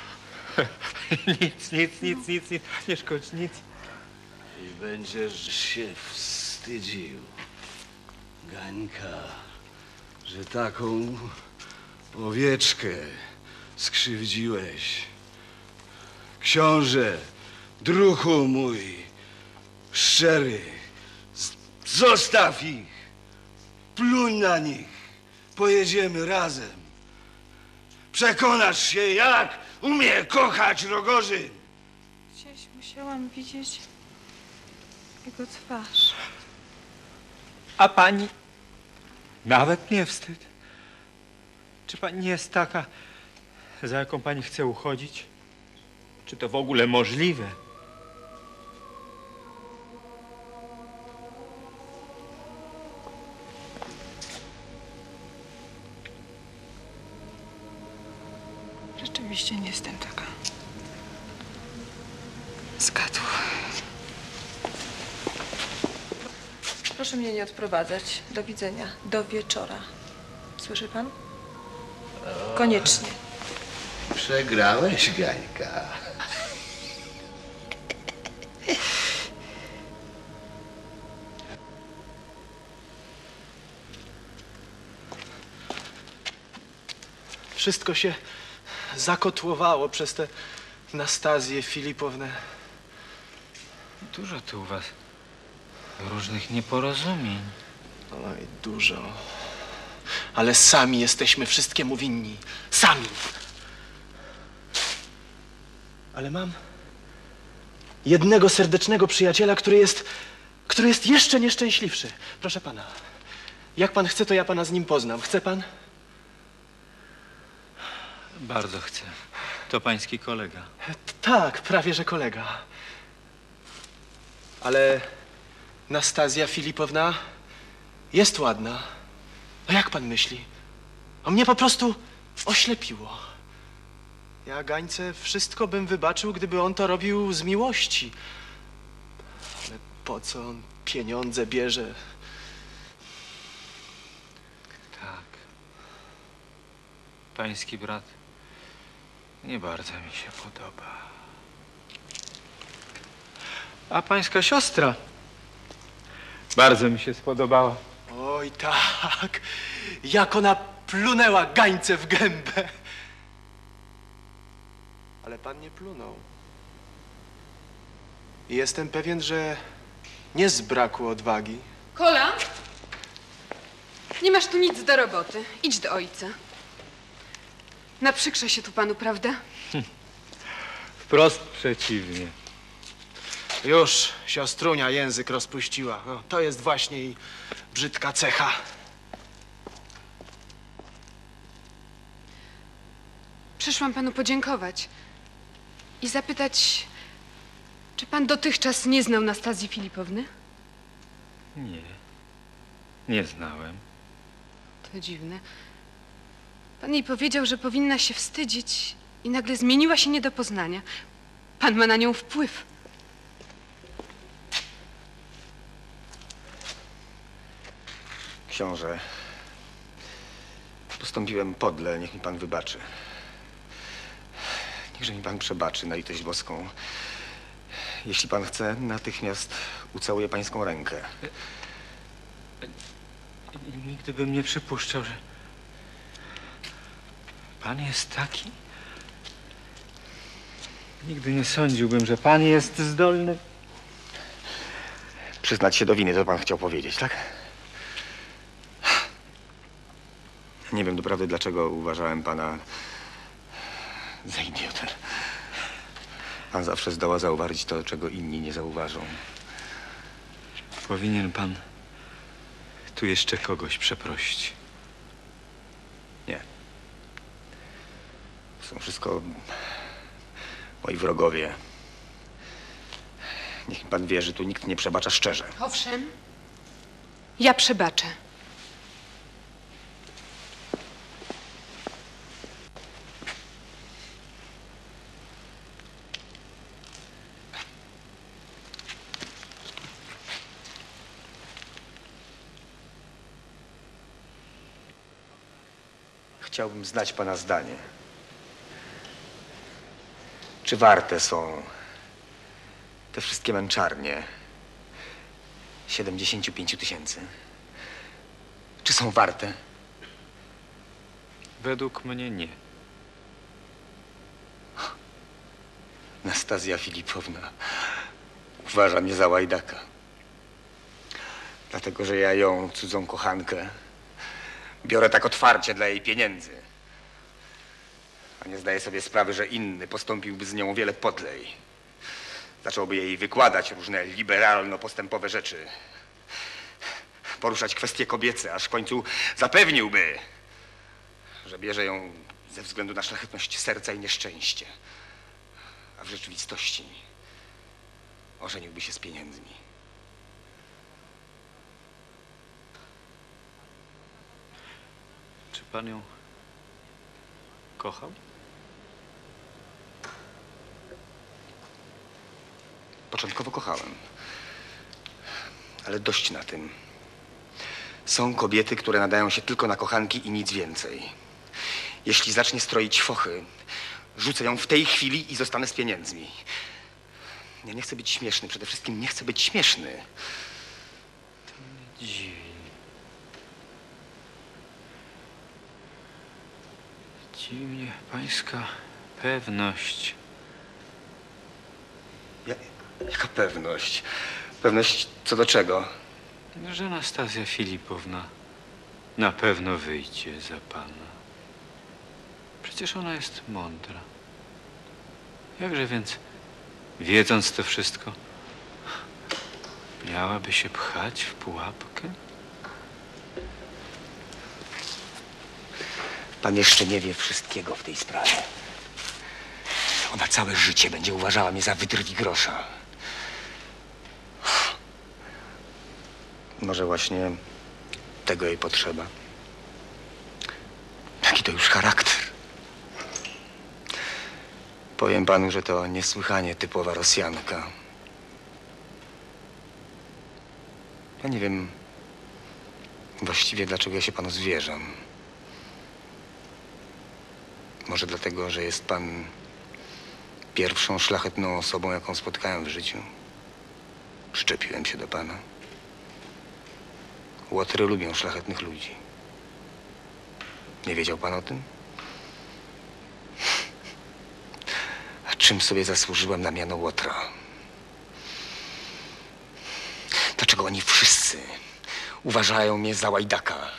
Nic. Nie szkodzi, nic. I będziesz się wstydził, Gańka, że taką owieczkę skrzywdziłeś. Książę, druhu mój, szczery, zostaw ich, pluń na nich, pojedziemy razem. Przekonasz się, jak umie kochać Rogorzyn. Gdzieś musiałam widzieć jego twarz. A pani? Nawet nie wstyd. Czy pani nie jest taka, za jaką pani chce uchodzić? Czy to w ogóle możliwe? Rzeczywiście nie jestem taka. Zgadł. Proszę mnie nie odprowadzać. Do widzenia. Do wieczora. Słyszy pan? Koniecznie. Przegrałeś, Gańka. Wszystko się zakotłowało przez tę Nastazję Filipownę. Dużo tu u was różnych nieporozumień. Oj, dużo. Ale sami jesteśmy wszystkiemu winni. Sami. Ale mam jednego serdecznego przyjaciela, który jest jeszcze nieszczęśliwszy. Proszę pana, jak pan chce, to ja pana z nim poznam. Chce pan? Bardzo chcę. To pański kolega. Tak, prawie że kolega. Ale Nastazja Filipowna jest ładna. A jak pan myśli? A mnie po prostu oślepiło. Ja Gańce wszystko bym wybaczył, gdyby on to robił z miłości. Ale po co on pieniądze bierze? Tak. Pański brat nie bardzo mi się podoba. A pańska siostra bardzo mi się spodobała. Oj tak, jak ona plunęła Gańce w gębę. Ale pan nie plunął. I jestem pewien, że nie z braku odwagi. Kola? Nie masz tu nic do roboty. Idź do ojca. Naprzykrza się tu panu, prawda? Wprost przeciwnie. Już siostrunia język rozpuściła. No, to jest właśnie jej brzydka cecha. Przyszłam panu podziękować i zapytać, czy pan dotychczas nie znał Nastazji Filipowny? Nie znałem. To dziwne. Pan jej powiedział, że powinna się wstydzić i nagle zmieniła się nie do poznania. Pan ma na nią wpływ. Książę, postąpiłem podle, niech mi pan wybaczy. Niechże mi pan przebaczy na litość boską. Jeśli pan chce, natychmiast ucałuję pańską rękę. Nigdy bym nie przypuszczał, że pan jest taki. Nigdy nie sądziłbym, że pan jest zdolny. Przyznać się do winy, to pan chciał powiedzieć, tak? Nie wiem doprawdy, dlaczego uważałem pana za idiotę. Pan zawsze zdoła zauważyć to, czego inni nie zauważą. Powinien pan tu jeszcze kogoś przeprosić. Nie. To są wszystko moi wrogowie. Niech mi pan wie, że tu nikt nie przebacza szczerze. Owszem, ja przebaczę. Chciałbym znać pana zdanie. Czy warte są te wszystkie męczarnie 75 000? Czy są warte? Według mnie nie. Nastazja Filipowna uważa mnie za łajdaka. Dlatego, że ja ją, cudzą kochankę, biorę tak otwarcie dla jej pieniędzy. A nie zdaję sobie sprawy, że inny postąpiłby z nią o wiele podlej. Zacząłby jej wykładać różne liberalno-postępowe rzeczy. Poruszać kwestie kobiece, aż w końcu zapewniłby, że bierze ją ze względu na szlachetność serca i nieszczęście. A w rzeczywistości ożeniłby się z pieniędzmi. Czy pan ją kochał? Początkowo kochałem. Ale dość na tym. Są kobiety, które nadają się tylko na kochanki i nic więcej. Jeśli zacznie stroić fochy, rzucę ją w tej chwili i zostanę z pieniędzmi. Ja nie chcę być śmieszny. Przede wszystkim nie chcę być śmieszny. To mnie dziwi. Dziwi mnie pańska pewność. Jaka pewność? Pewność co do czego? Że Anastazja Filipowna na pewno wyjdzie za pana. Przecież ona jest mądra. Jakże więc, wiedząc to wszystko, miałaby się pchać w pułapkę? Pan jeszcze nie wie wszystkiego w tej sprawie. Ona całe życie będzie uważała mnie za wydrwi grosza. Może właśnie tego jej potrzeba. Jaki to już charakter. Powiem panu, że to niesłychanie typowa Rosjanka. Ja nie wiem właściwie, dlaczego ja się panu zwierzam. Może dlatego, że jest pan pierwszą szlachetną osobą, jaką spotkałem w życiu. Przyczepiłem się do pana. Łotry lubią szlachetnych ludzi. Nie wiedział pan o tym? A czym sobie zasłużyłem na miano Łotra? Dlaczego oni wszyscy uważają mnie za łajdaka?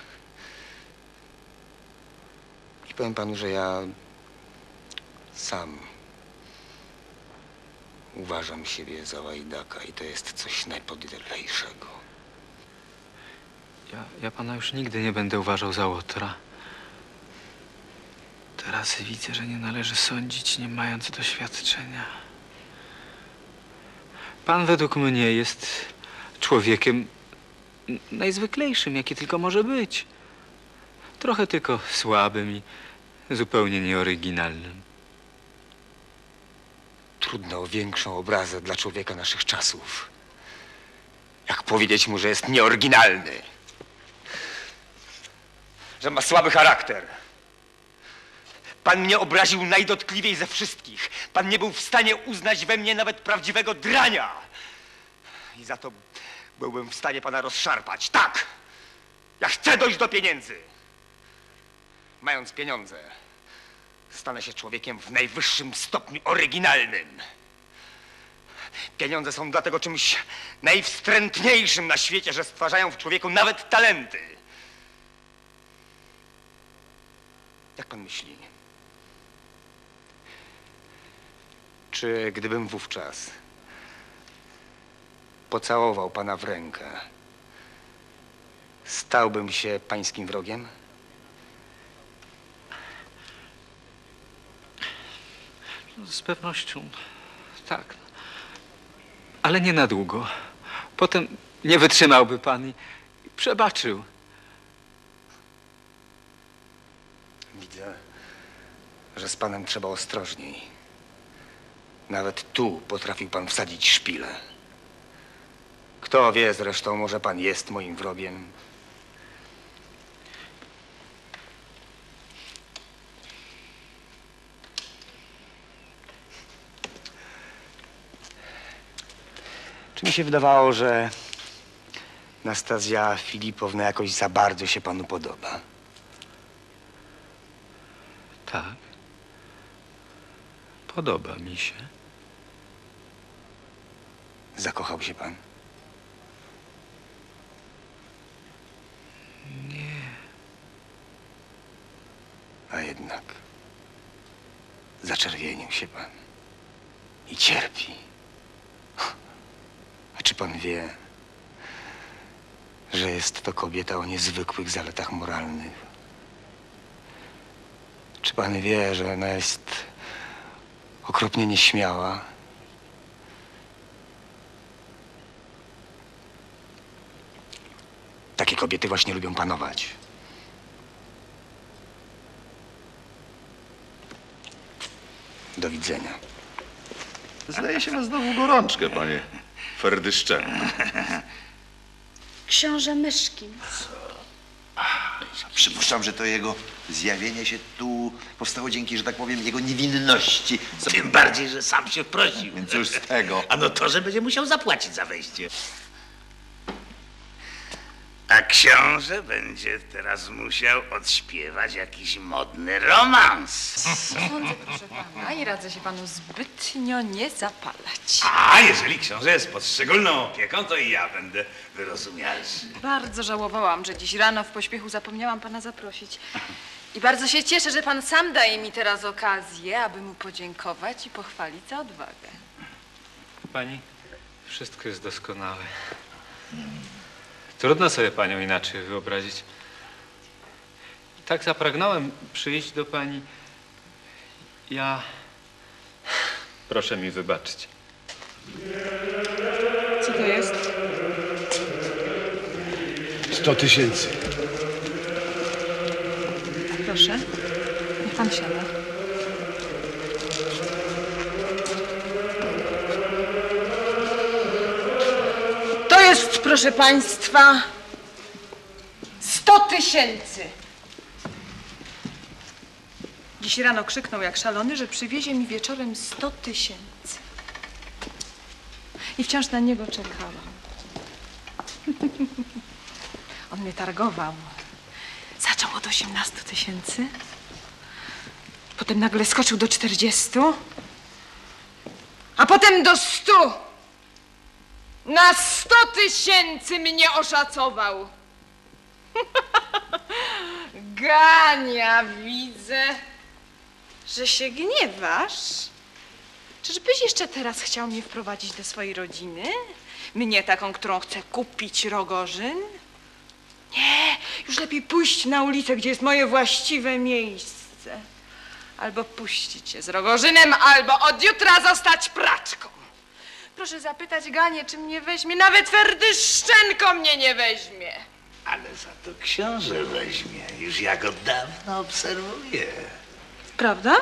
I powiem panu, że ja sam uważam siebie za łajdaka i to jest coś najpodlejszego. Ja pana już nigdy nie będę uważał za łotra. Teraz widzę, że nie należy sądzić, nie mając doświadczenia. Pan według mnie jest człowiekiem najzwyklejszym, jaki tylko może być. Trochę tylko słabym i zupełnie nieoryginalnym. Trudno o większą obrazę dla człowieka naszych czasów. Jak powiedzieć mu, że jest nieoryginalny? Że ma słaby charakter. Pan mnie obraził najdotkliwiej ze wszystkich. Pan nie był w stanie uznać we mnie nawet prawdziwego drania. I za to byłbym w stanie pana rozszarpać. Tak! Ja chcę dojść do pieniędzy. Mając pieniądze, stanę się człowiekiem w najwyższym stopniu oryginalnym. Pieniądze są dlatego czymś najwstrętniejszym na świecie, że stwarzają w człowieku nawet talenty. Jak pan myśli? Czy gdybym wówczas pocałował pana w rękę, stałbym się pańskim wrogiem? Z pewnością tak. Ale nie na długo. Potem nie wytrzymałby pan i przebaczył. Widzę, że z panem trzeba ostrożniej. Nawet tu potrafił pan wsadzić szpilę. Kto wie zresztą, może pan jest moim wrogiem. Czy mi się wydawało, że Nastazja Filipowna jakoś za bardzo się panu podoba? Tak. Podoba mi się. Zakochał się pan? Nie. A jednak zaczerwienił się pan i cierpi. A czy pan wie, że jest to kobieta o niezwykłych zaletach moralnych? Czy pan wie, że ona jest okropnie nieśmiała? Takie kobiety właśnie lubią panować. Do widzenia. Zdaje się ma znowu gorączkę, panie Ferdyszcze. Książę Myszkin. Przypuszczam, że to jego zjawienie się tu powstało dzięki, że tak powiem, jego niewinności. Tym bardziej, że sam się prosił. Więc już z tego. A no to, że będzie musiał zapłacić za wejście. A książę będzie teraz musiał odśpiewać jakiś modny romans. Sądzę, proszę pana, i radzę się panu zbytnio nie zapalać. A jeżeli książę jest pod szczególną opieką, to i ja będę wyrozumialszy. Bardzo żałowałam, że dziś rano w pośpiechu zapomniałam pana zaprosić. I bardzo się cieszę, że pan sam daje mi teraz okazję, aby mu podziękować i pochwalić za odwagę. Pani, wszystko jest doskonałe. Trudno sobie panią inaczej wyobrazić. I tak zapragnąłem przyjść do pani. Proszę mi wybaczyć. Co to jest? 100 tysięcy. Proszę, niech pan siada. To jest, proszę państwa, 100 tysięcy. Dziś rano krzyknął jak szalony, że przywiezie mi wieczorem 100 tysięcy. I wciąż na niego czekałam. On mnie targował. Zaczął od 18 tysięcy. Potem nagle skoczył do 40. A potem do 100. Na 100 tysięcy mnie oszacował. Gania, widzę, że się gniewasz. Czyżbyś jeszcze teraz chciał mnie wprowadzić do swojej rodziny? Mnie taką, którą chcę kupić Rogorzyn? Nie, już lepiej pójść na ulicę, gdzie jest moje właściwe miejsce. Albo puścić cię z Rogorzynem, albo od jutra zostać praczką. Proszę zapytać Ganię, czy mnie weźmie. Nawet Ferdyszczenko mnie nie weźmie. Ale za to książę weźmie. Już ja go dawno obserwuję. Prawda?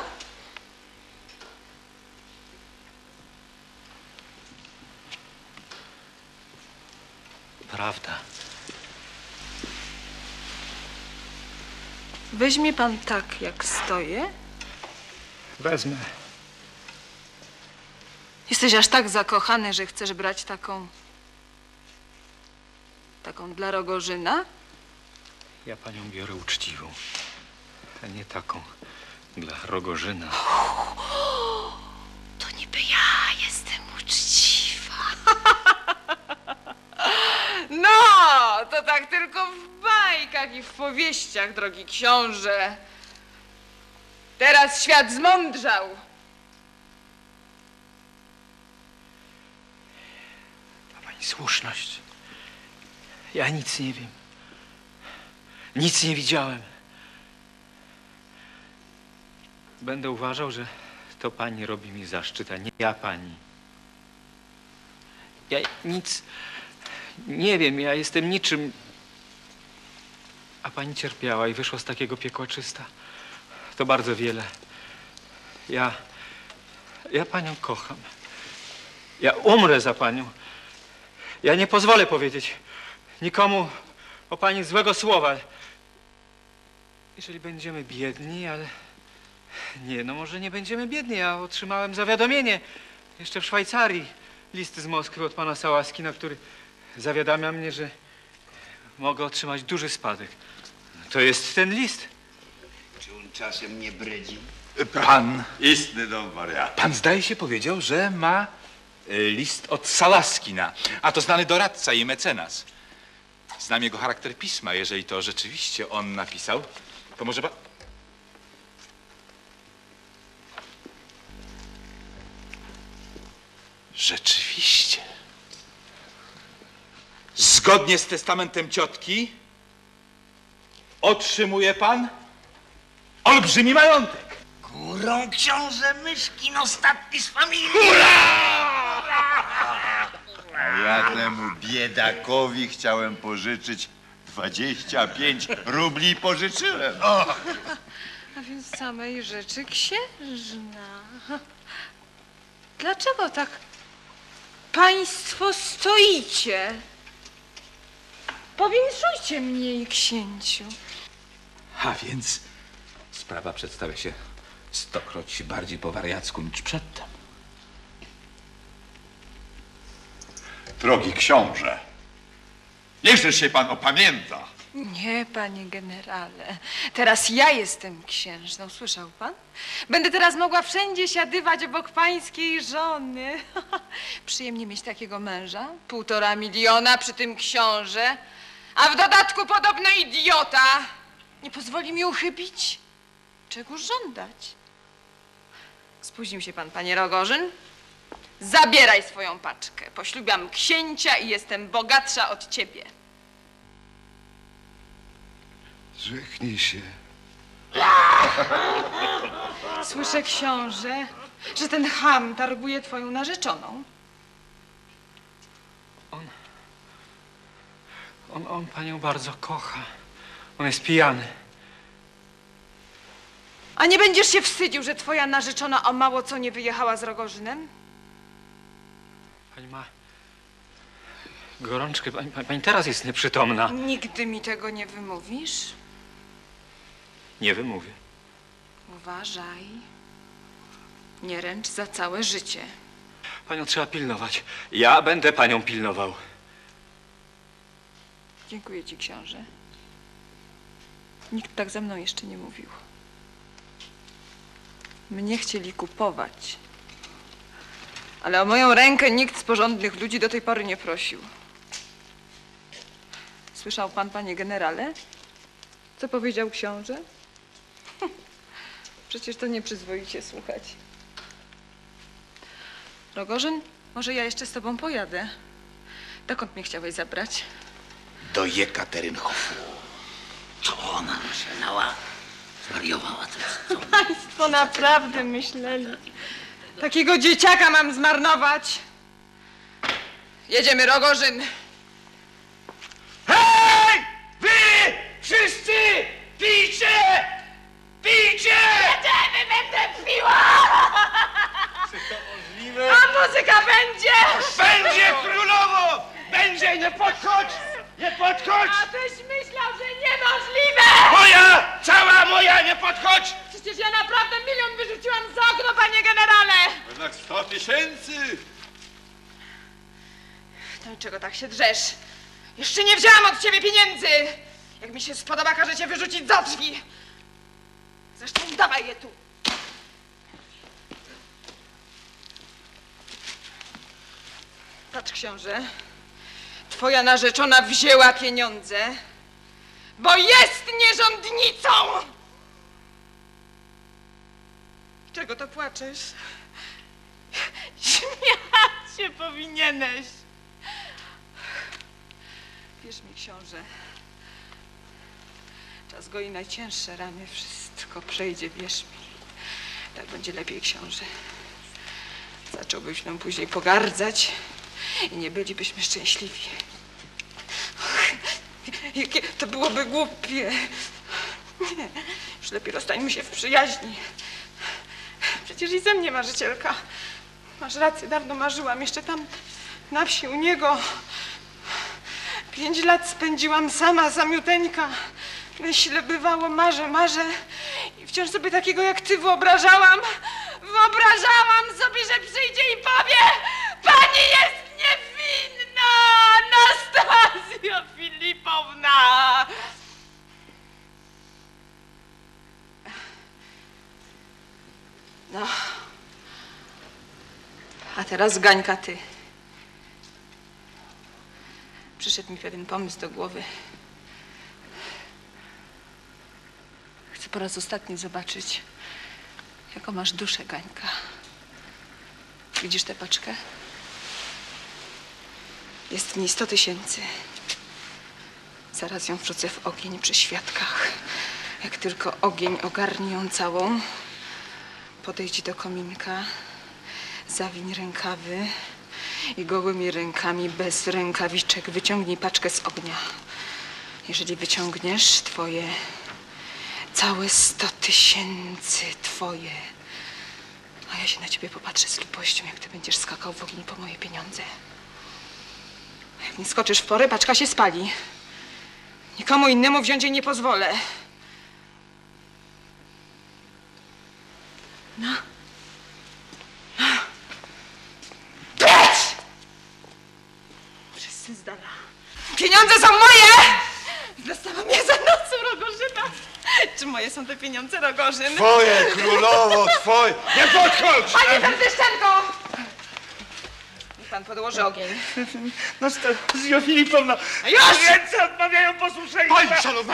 Prawda. Weźmie pan tak, jak stoję? Wezmę. Jesteś aż tak zakochany, że chcesz brać taką dla Rogorzyna? Ja panią biorę uczciwą, a nie taką dla Rogorzyna. To niby ja jestem uczciwa. No, to tak tylko w bajkach i w powieściach, drogi książę. Teraz świat zmądrzał. I słuszność. Ja nic nie wiem. Nic nie widziałem. Będę uważał, że to pani robi mi zaszczyt, a nie ja pani. Ja nic nie wiem, ja jestem niczym. A pani cierpiała i wyszła z takiego piekła czysta. To bardzo wiele. Ja panią kocham. Ja umrę za panią. Ja nie pozwolę powiedzieć nikomu o pani złego słowa. Jeżeli będziemy biedni, ale... Nie, no może nie będziemy biedni. Ja otrzymałem zawiadomienie jeszcze w Szwajcarii. List z Moskwy od pana Sałaski, na który zawiadamia mnie, że mogę otrzymać duży spadek. To jest ten list. Czy on czasem nie brydzi? Pan... Istny dom wariat. Pan zdaje się powiedział, że ma list od Salaskina, a to znany doradca i mecenas. Znam jego charakter pisma. Jeżeli to rzeczywiście on napisał, to może pan... Rzeczywiście. Zgodnie z testamentem ciotki otrzymuje pan olbrzymi majątek. Górą książę Myszkin, ostatni z familii. A ja temu biedakowi chciałem pożyczyć 25 rubli i pożyczyłem. A więc samej rzeczy księżna. Dlaczego tak państwo stoicie? Powiększujcie mnie, księciu. A więc sprawa przedstawia się stokroć bardziej po wariacku niż przedtem. Drogi książę, niechże się pan opamięta. Nie, panie generale. Teraz ja jestem księżną. Słyszał pan? Będę teraz mogła wszędzie siadywać obok pańskiej żony. Przyjemnie mieć takiego męża. 1,5 miliona, przy tym książę. A w dodatku podobno idiota. Nie pozwoli mi uchybić. Czego żądać? Spóźnił się pan, panie Rogorzyn. Zabieraj swoją paczkę. Poślubiam księcia i jestem bogatsza od ciebie. Zrzeknij się. Słyszę, książę, że ten cham targuje twoją narzeczoną. On panią bardzo kocha. On jest pijany. A nie będziesz się wstydził, że twoja narzeczona o mało co nie wyjechała z Rogorzynem? Pani ma gorączkę. Pani teraz jest nieprzytomna. Nigdy mi tego nie wymówisz? Nie wymówię. Uważaj. Nie ręcz za całe życie. Panią trzeba pilnować. Ja będę panią pilnował. Dziękuję ci, książę. Nikt tak ze mną jeszcze nie mówił. Mnie chcieli kupować. Ale o moją rękę nikt z porządnych ludzi do tej pory nie prosił. Słyszał pan, panie generale? Co powiedział książę? Przecież to nieprzyzwoicie słuchać. Rogorzyn, może ja jeszcze z tobą pojadę. Dokąd mnie chciałeś zabrać? Do Jekaterynhofu. Co ona myślała? Zwariowała to. Państwo naprawdę myśleli. Takiego dzieciaka mam zmarnować. Jedziemy, Rogorzyn. Hej! Wy! Wszyscy! Pijcie! Pijcie! Jedziemy, będę piła! Czy to możliwe? A muzyka będzie! Będzie królowo! Będzie! Nie podchodź! Nie podchodź! A tyś myślał, że niemożliwe! Moja! Cała moja! Nie podchodź! Przecież ja naprawdę 1 000 000 wyrzuciłam za okno, panie generale! Jednak 100 000. No i czego tak się drzesz? Jeszcze nie wzięłam od ciebie pieniędzy! Jak mi się spodoba, każę cię wyrzucić za drzwi! Zresztą dawaj je tu! Patrz, książę. Twoja narzeczona wzięła pieniądze, bo jest nierządnicą! Czego to płaczesz? Śmiać się powinieneś. Wierz mi, książę. Czas goi najcięższe rany. Wszystko przejdzie, wierz mi. Tak będzie lepiej, książę. Zacząłbyś nam później pogardzać i nie bylibyśmy szczęśliwi. Jakie to byłoby głupie. Nie, już lepiej rozstańmy się w przyjaźni. Przecież i ze mnie marzycielka. Masz rację, dawno marzyłam. Jeszcze tam na wsi u niego 5 lat spędziłam sama, samiuteńka. Myślę, bywało, marzę. I wciąż sobie takiego jak ty wyobrażałam. Wyobrażałam sobie, że przyjdzie i powie: pani jest niewinna, Anastazja Filipowna. No. A teraz, Gańka, ty. Przyszedł mi pewien pomysł do głowy. Chcę po raz ostatni zobaczyć, jaką masz duszę, Gańka. Widzisz tę paczkę? Jest w niej 100 000. Zaraz ją wrzucę w ogień przy świadkach. Jak tylko ogień ogarnie ją całą, podejdź do kominka, zawiń rękawy i gołymi rękami, bez rękawiczek, wyciągnij paczkę z ognia. Jeżeli wyciągniesz, twoje całe 100 000 twoje. A ja się na ciebie popatrzę z lubością, jak ty będziesz skakał w ogień po moje pieniądze. Jak nie skoczysz w porę, paczka się spali. Nikomu innemu wziąć jej nie pozwolę. No. Precz! Wszyscy z dala. Pieniądze są moje! Dostała mnie za nocą, Rogorzyna. Czy moje są te pieniądze, Rogorzyn? Twoje, królowo, twoje! Nie podchodź! Panie Ferdeszczanko! Niech pan podłoży ogień. Anastazjo Filipowna! A już! Ręce odmawiają posłuszeństwa! Pani szanowna!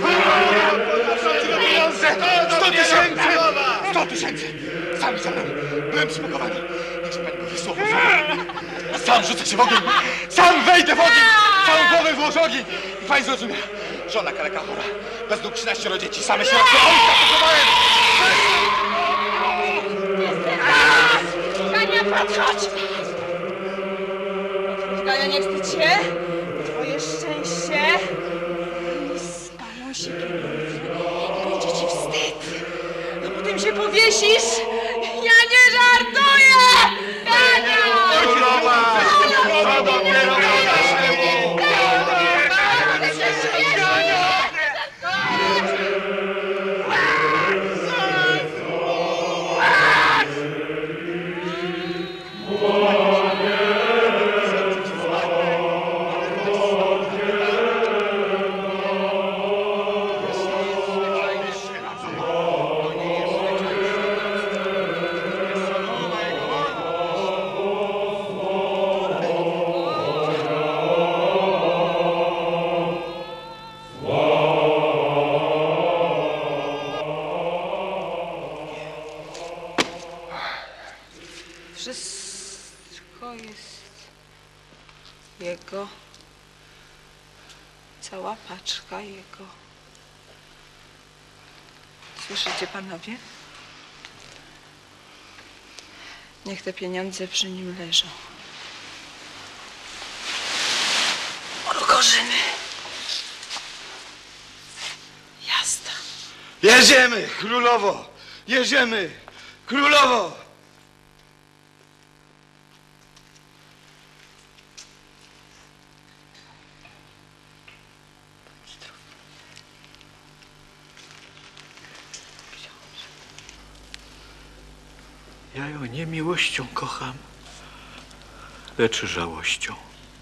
100 000! Sami za mną! Byłem spakowany! Niech się pani powie słowo. Sam rzucę się w ogień! Sam wejdę w ogień! Całą głowę włożę ogień! I pani zrozumie. Żona kaleka chora. Bez nóg 13 dzieci. Same się ojca pochowałem! Gania, podchodź! Gania, nie wstydź się. Twoje szczęście. Spalą się pieniądze i będzie ci wstyd. A potem się powiesisz. Ja nie żartuję! Gania! Co dopiero Wszystko jest jego. Cała paczka jego. Słyszycie, panowie? Niech te pieniądze przy nim leżą. Rogorzyny. Jazda. Jedziemy, królowo! Jedziemy, królowo! Ja ją nie miłością kocham, lecz żałością.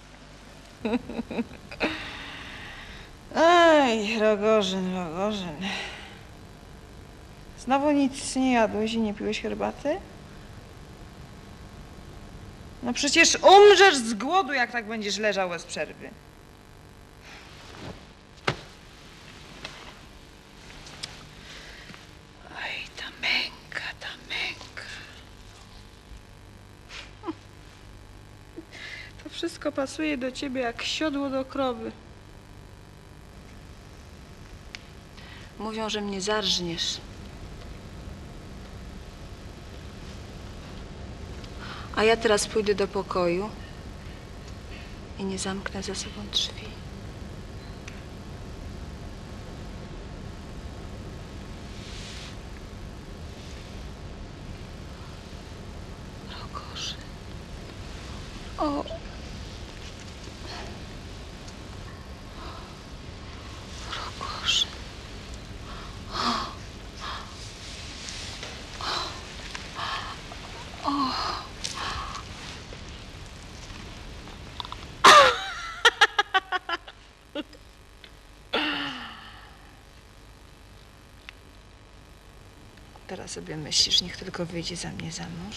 Aj, Rogorzyn, Rogorzyn. Znowu nic nie jadłeś i nie piłeś herbaty? No przecież umrzesz z głodu, jak tak będziesz leżał bez przerwy. Oj, ta męka, ta męka. To wszystko pasuje do ciebie jak siodło do krowy. Mówią, że mnie zarżniesz. A ja teraz pójdę do pokoju i nie zamknę za sobą drzwi. Rogorzy. O. Rogorzy. O. Teraz sobie myślisz, niech tylko wyjdzie za mnie za mąż.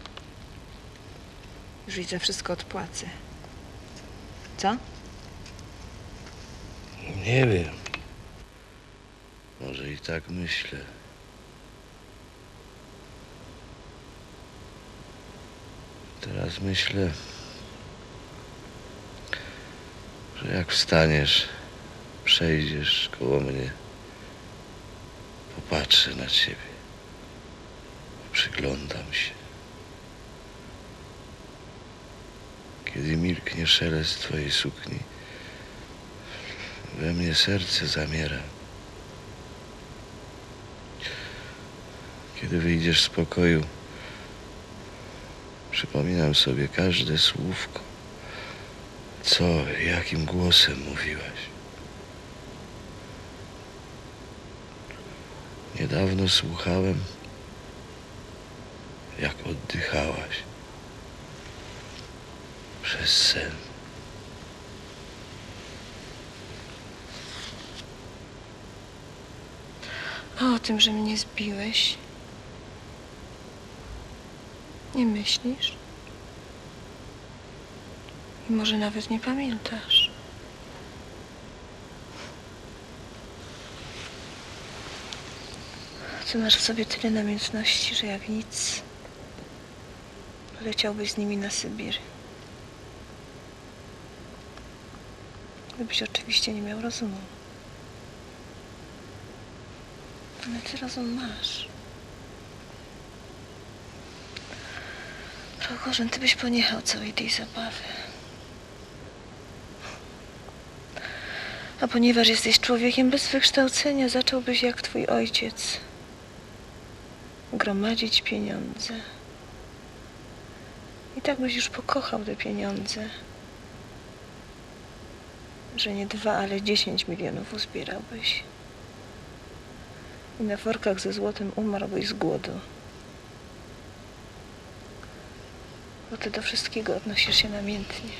Już jej za wszystko odpłacę. Co? Nie wiem. Może i tak myślę. Teraz myślę, że jak wstaniesz, przejdziesz koło mnie, popatrzę na ciebie, przyglądam się. Kiedy milknie szelest twojej sukni, we mnie serce zamiera. Kiedy wyjdziesz z pokoju, przypominam sobie każde słówko, co, jakim głosem mówiłaś. Niedawno słuchałem, jak oddychałaś przez sen. A o tym, że mnie zbiłeś, nie myślisz? I może nawet nie pamiętasz. Ty masz w sobie tyle namiętności, że jak nic, poleciałbyś z nimi na Sybir. Gdybyś oczywiście nie miał rozumu. Ale ty rozum masz. Rogorzyn, ty byś poniechał całej tej zabawy. A ponieważ jesteś człowiekiem bez wykształcenia, zacząłbyś jak twój ojciec gromadzić pieniądze. I tak byś już pokochał te pieniądze, że nie 2, ale 10 milionów uzbierałbyś. I na workach ze złotem umarłbyś z głodu. Bo ty do wszystkiego odnosisz się namiętnie.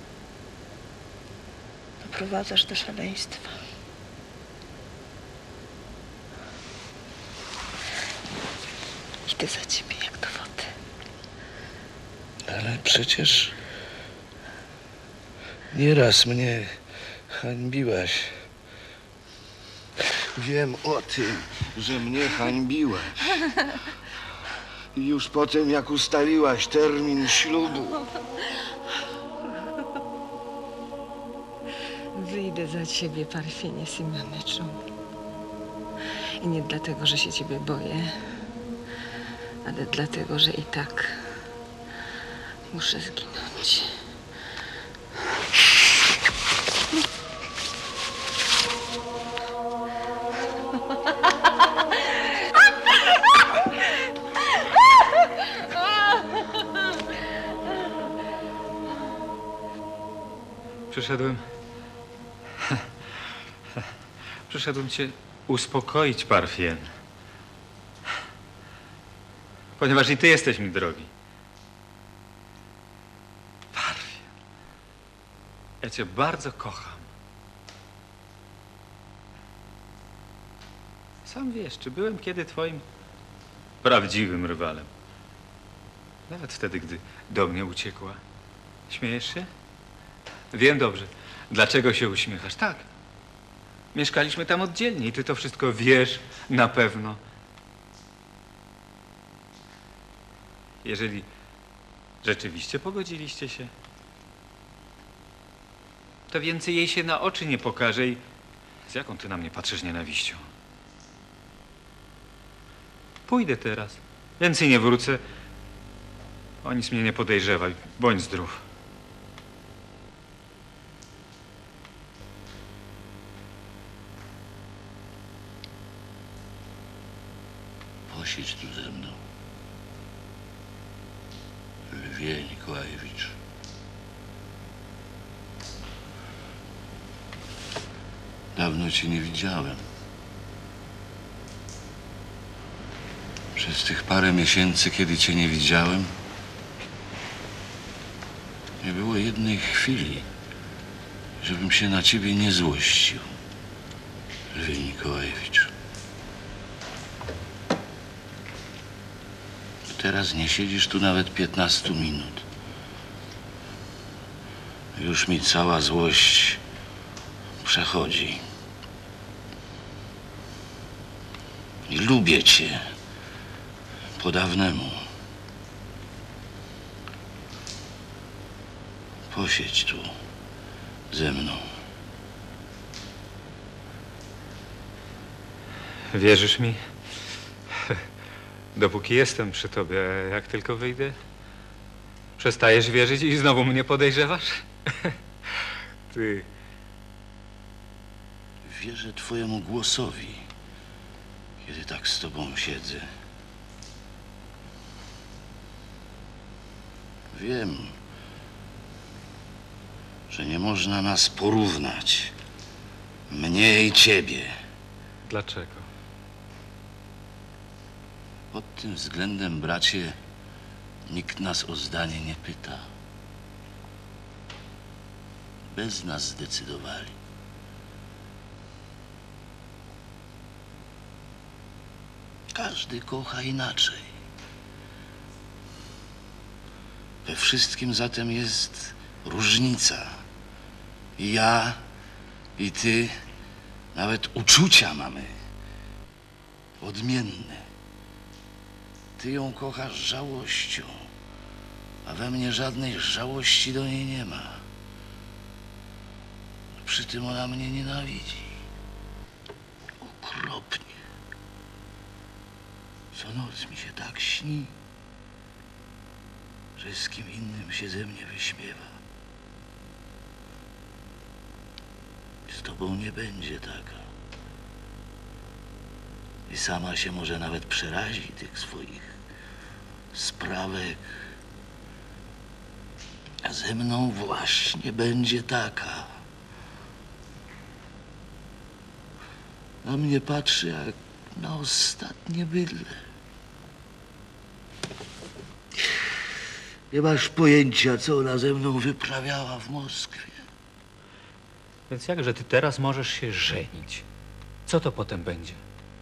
Doprowadzasz do szaleństwa. Idę za ciebie jak do wody. Ale przecież nieraz mnie hańbiłaś. Wiem o tym, że mnie hańbiłaś. I już po tym, jak ustaliłaś termin ślubu. Wyjdę za ciebie, Parfienie Simoneczu. I nie dlatego, że się ciebie boję, ale dlatego, że i tak muszę zginąć. Przyszedłem cię uspokoić, Parfien. Ponieważ i ty jesteś mi drogi. Parfien. Ja cię bardzo kocham. Sam wiesz, czy byłem kiedy twoim prawdziwym rywalem. Nawet wtedy, gdy do mnie uciekła. Śmiejesz się? Wiem dobrze, dlaczego się uśmiechasz. Tak. Mieszkaliśmy tam oddzielnie i ty to wszystko wiesz na pewno. Jeżeli rzeczywiście pogodziliście się, to więcej jej się na oczy nie pokaże i z jaką ty na mnie patrzysz nienawiścią. Pójdę teraz. Więcej nie wrócę. O nic mnie nie podejrzewaj. Bądź zdrów. Posiedź tu ze mną. Lwie Nikołajewicz. Dawno cię nie widziałem. Przez tych parę miesięcy, kiedy cię nie widziałem, nie było jednej chwili, żebym się na ciebie nie złościł. Lwie Nikołajewicz. Teraz nie siedzisz tu nawet 15 minut. Już mi cała złość przechodzi. I lubię cię po dawnemu. Posiedź tu ze mną. Wierzysz mi? Dopóki jestem przy tobie, jak tylko wyjdę, przestajesz wierzyć i znowu mnie podejrzewasz? Ty. Wierzę twojemu głosowi, kiedy tak z tobą siedzę. Wiem, że nie można nas porównać. Mnie i ciebie. Dlaczego? Pod tym względem, bracie, nikt nas o zdanie nie pyta. Bez nas zdecydowali. Każdy kocha inaczej. We wszystkim zatem jest różnica. I ja, i ty, nawet uczucia mamy odmienne. Ty ją kochasz żałością, a we mnie żadnej żałości do niej nie ma. Przy tym ona mnie nienawidzi. Okropnie. Co noc mi się tak śni, że z kim innym się ze mnie wyśmiewa. Z tobą nie będzie taka. I sama się może nawet przerazi tych swoich sprawek. A ze mną właśnie będzie taka. Na mnie patrzy jak na ostatnie bydlę. Nie masz pojęcia, co ona ze mną wyprawiała w Moskwie. Więc jakże ty teraz możesz się żenić? Co to potem będzie?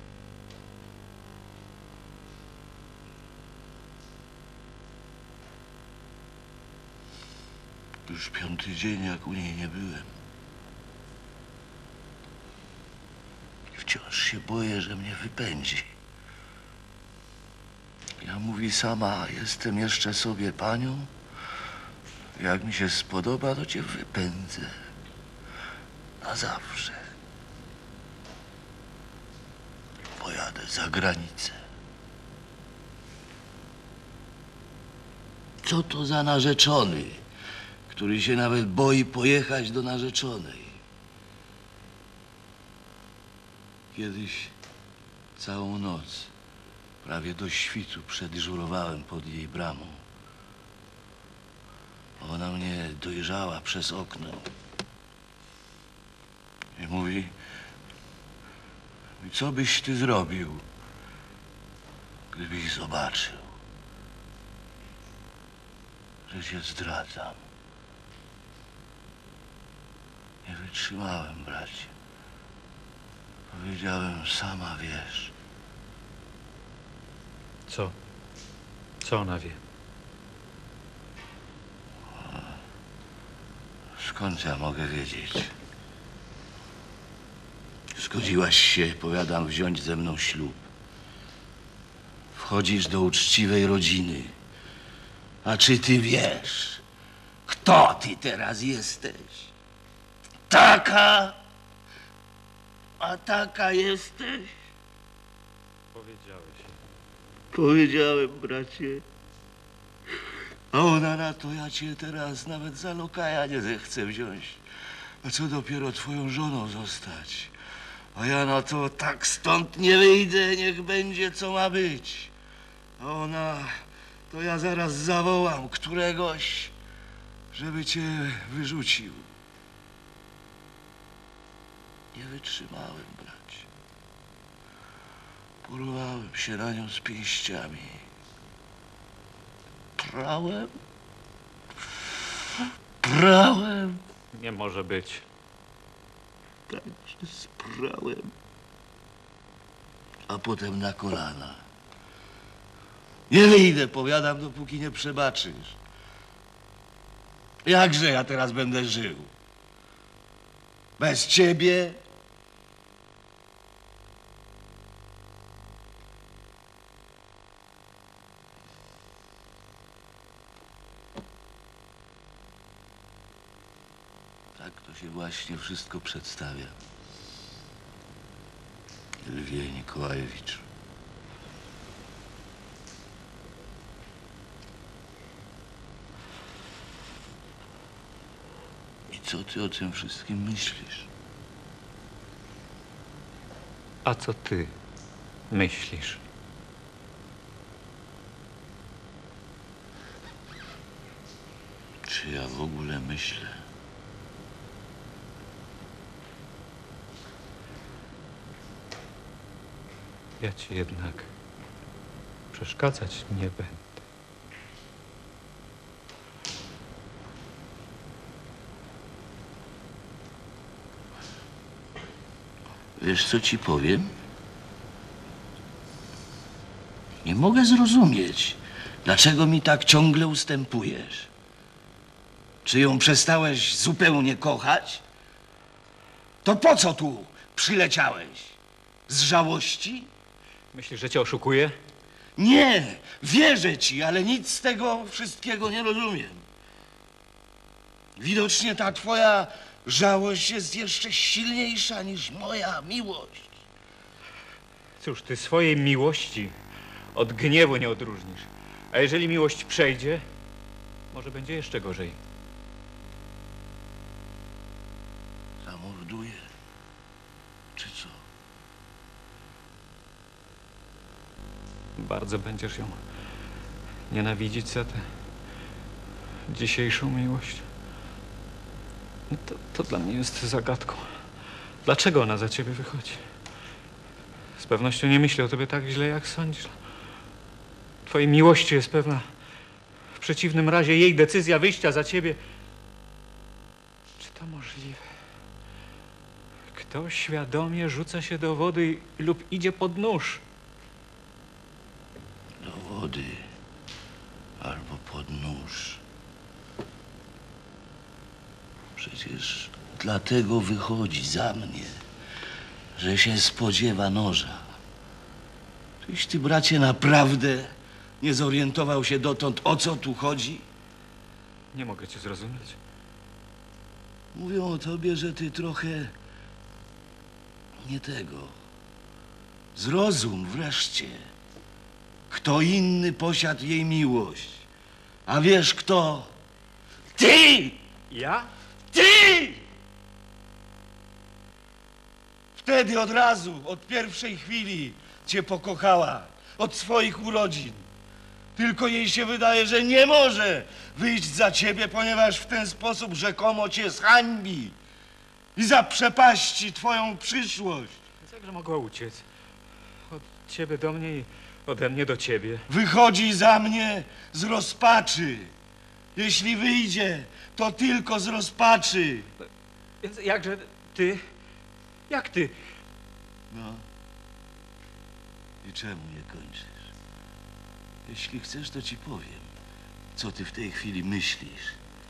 Już 5. dzień, jak u niej nie byłem. Wciąż się boję, że mnie wypędzi. Ja mówi sama, jestem jeszcze sobie panią. Jak mi się spodoba, to cię wypędzę. Na zawsze. Pojadę za granicę. Co to za narzeczony, który się nawet boi pojechać do narzeczonej? Kiedyś całą noc, prawie do świtu, przedyżurowałem pod jej bramą. Ona mnie dojrzała przez okno i mówi, co byś ty zrobił, gdybyś zobaczył, że cię zdradzam. Nie wytrzymałem, bracie. Powiedziałem, sama wiesz. Co? Co ona wie? Skąd ja mogę wiedzieć? Zgodziłaś się, powiadam, wziąć ze mną ślub. Wchodzisz do uczciwej rodziny. A czy ty wiesz, kto ty teraz jesteś? Taka, a taka jesteś? Powiedziałeś. Powiedziałem, bracie. A ona na to, ja cię teraz nawet za lokaja nie zechcę wziąć. A co dopiero twoją żoną zostać? A ja na to, tak stąd nie wyjdę, niech będzie co ma być. A ona, to ja zaraz zawołam któregoś, żeby cię wyrzucił. Nie wytrzymałem, bracie. Porwałem się na nią z pięściami. Prałem. Nie może być. Tak się sprałem. A potem na kolana. Nie wyjdę, powiadam, dopóki nie przebaczysz. Jakże ja teraz będę żył? Bez ciebie? Tak to się właśnie wszystko przedstawia. Lwie Nikołajewicz. I co ty o tym wszystkim myślisz? A co ty myślisz? Czy ja w ogóle myślę? Ja ci jednak przeszkadzać nie będę. Wiesz, co ci powiem? Nie mogę zrozumieć, dlaczego mi tak ciągle ustępujesz. Czy ją przestałeś zupełnie kochać? To po co tu przyleciałeś? Z żałości? Myślisz, że cię oszukuję? Nie, wierzę ci, ale nic z tego wszystkiego nie rozumiem. Widocznie ta twoja żałość jest jeszcze silniejsza niż moja miłość. Cóż, ty swojej miłości od gniewu nie odróżnisz. A jeżeli miłość przejdzie, może będzie jeszcze gorzej. Zamorduję. Czy co? Bardzo będziesz ją nienawidzić za tę dzisiejszą miłość. No to dla mnie jest zagadką. Dlaczego ona za ciebie wychodzi? Z pewnością nie myśli o tobie tak źle, jak sądzisz. Twojej miłości jest pewna. W przeciwnym razie jej decyzja wyjścia za ciebie. Czy to możliwe? Kto świadomie rzuca się do wody lub idzie pod nóż? Do wody albo pod nóż. Przecież dlatego wychodzi za mnie, że się spodziewa noża. Czyś ty, bracie, naprawdę nie zorientował się dotąd, o co tu chodzi? Nie mogę cię zrozumieć. Mówią o tobie, że ty trochę nie tego. Zrozum wreszcie. Kto inny posiadł jej miłość. A wiesz kto? Ty! Ja? Ty! Wtedy od razu, od pierwszej chwili cię pokochała. Od swoich urodzin. Tylko jej się wydaje, że nie może wyjść za ciebie, ponieważ w ten sposób rzekomo cię zhańbi i zaprzepaści twoją przyszłość. Jakże mogła uciec? Od ciebie do mnie i ode mnie do ciebie. Wychodzi za mnie z rozpaczy. Jeśli wyjdzie, to tylko z rozpaczy. Więc jakże ty? Jak ty? No. I czemu nie kończysz? Jeśli chcesz, to ci powiem, co ty w tej chwili myślisz.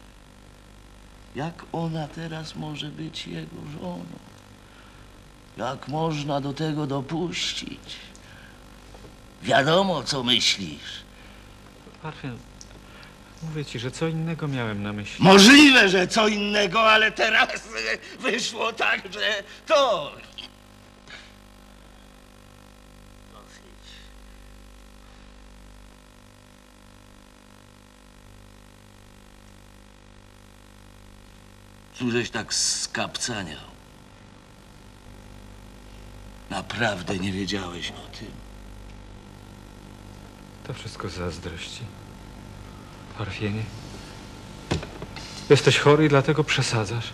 Jak ona teraz może być jego żoną? Jak można do tego dopuścić? Wiadomo, co myślisz. Parfien, mówię ci, że co innego miałem na myśli. Możliwe, że co innego, ale teraz wyszło tak, że to... Dosyć. Tu żeś tak skapcaniał. Naprawdę nie wiedziałeś o tym. To wszystko zazdrości. Parfienie. Jesteś chory i dlatego przesadzasz.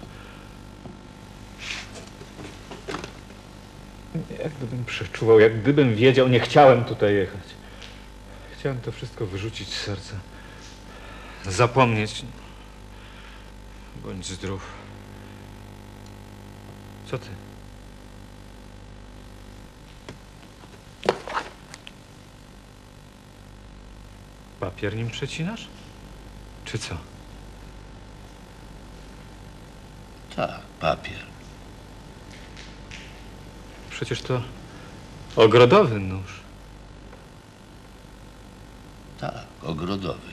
Jak gdybym przeczuwał, jak gdybym wiedział, nie chciałem tutaj jechać. Chciałem to wszystko wyrzucić z serca. Zapomnieć. Bądź zdrów. Co ty? Papier nim przecinasz? Czy co? Tak, papier. Przecież to ogrodowy nóż. Tak, ogrodowy.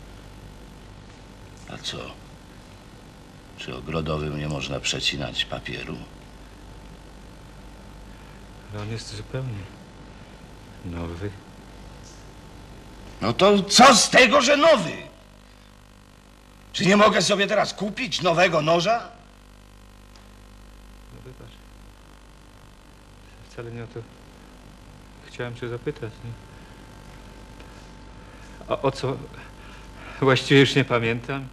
A co? Czy ogrodowym nie można przecinać papieru? Ale on jest zupełnie nowy. No to co z tego, że nowy? Czy nie mogę sobie teraz kupić nowego noża? No wybacz. Wcale nie o to chciałem cię zapytać. Nie? A o co właściwie już nie pamiętam.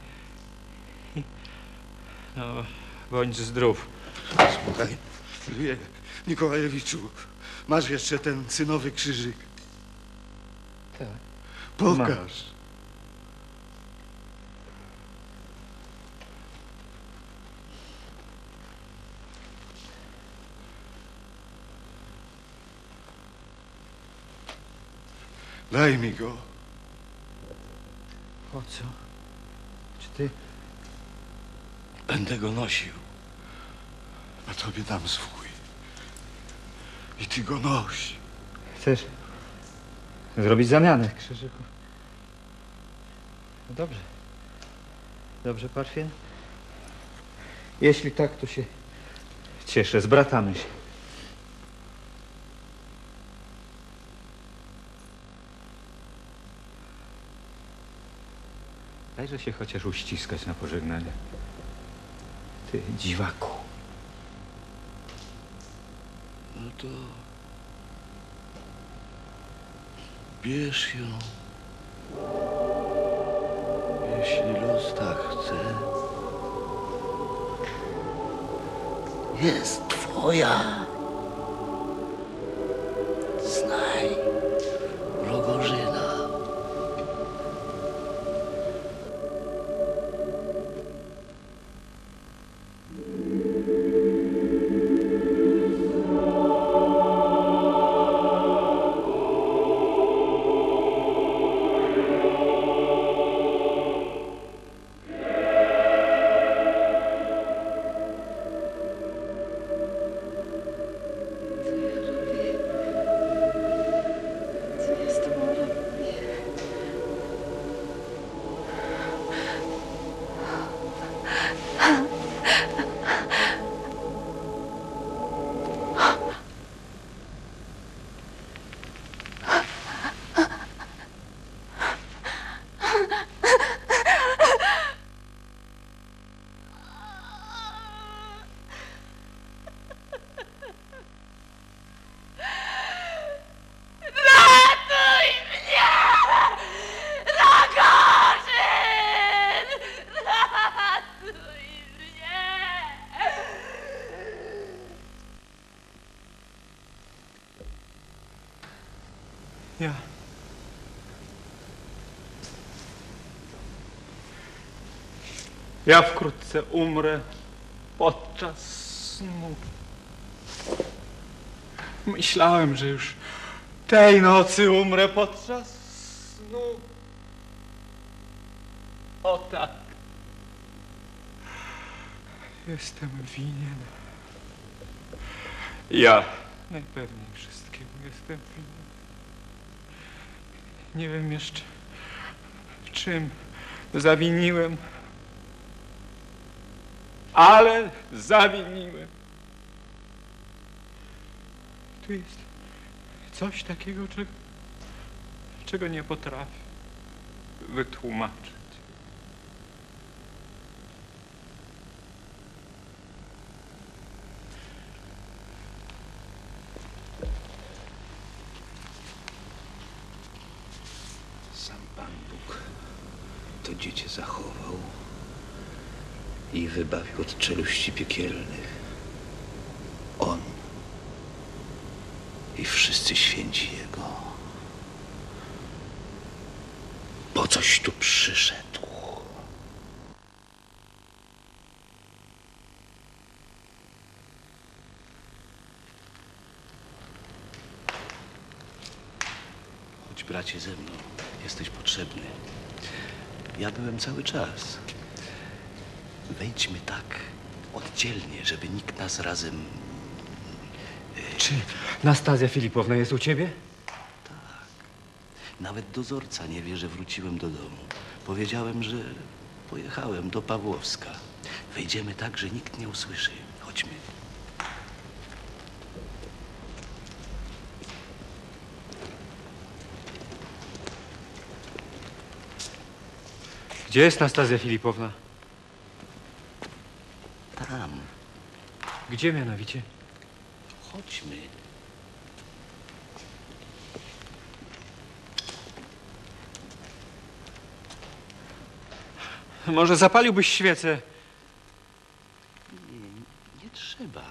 No, bądź zdrów. Słuchaj, Nikołajewiczu, masz jeszcze ten cynowy krzyżyk? Tak. Pokaż. Daj mi go. Po co? Czy ty... Będę go nosił. A tobie dam swój. I ty go noś. Chcesz zrobić zamianę krzyżyków? No dobrze. Dobrze, Parfien? Jeśli tak, to się cieszę. Zbratamy się. Dajże się chociaż uściskać na pożegnanie. Ty dziwaku. No to bierz ją. Jeśli los tak chce. Jest twoja. Znaj, Rogorzyna. Ja wkrótce umrę podczas snu. Myślałem, że już tej nocy umrę podczas snu. O tak. Jestem winien. Ja najpewniej wszystkiego jestem winien. Nie wiem jeszcze, w czym zawiniłem. Ale zawiniłem. Tu jest coś takiego, czego nie potrafię wytłumaczyć. będzie cię zachował i wybawił od czeluści piekielnych. On i wszyscy święci Jego. Po coś tu przyszedł. Chodź, bracie, ze mną. Jesteś potrzebny. Ja byłem cały czas. Wejdźmy tak oddzielnie, żeby nikt nas razem... Czy Nastazja Filipowna jest u ciebie? Tak. Nawet dozorca nie wie, że wróciłem do domu. Powiedziałem, że pojechałem do Pawłowska. Wejdziemy tak, że nikt nie usłyszy. Chodźmy. Gdzie jest Nastazja Filipowna? Tam. Gdzie mianowicie? Chodźmy. Może zapaliłbyś świecę? Nie trzeba.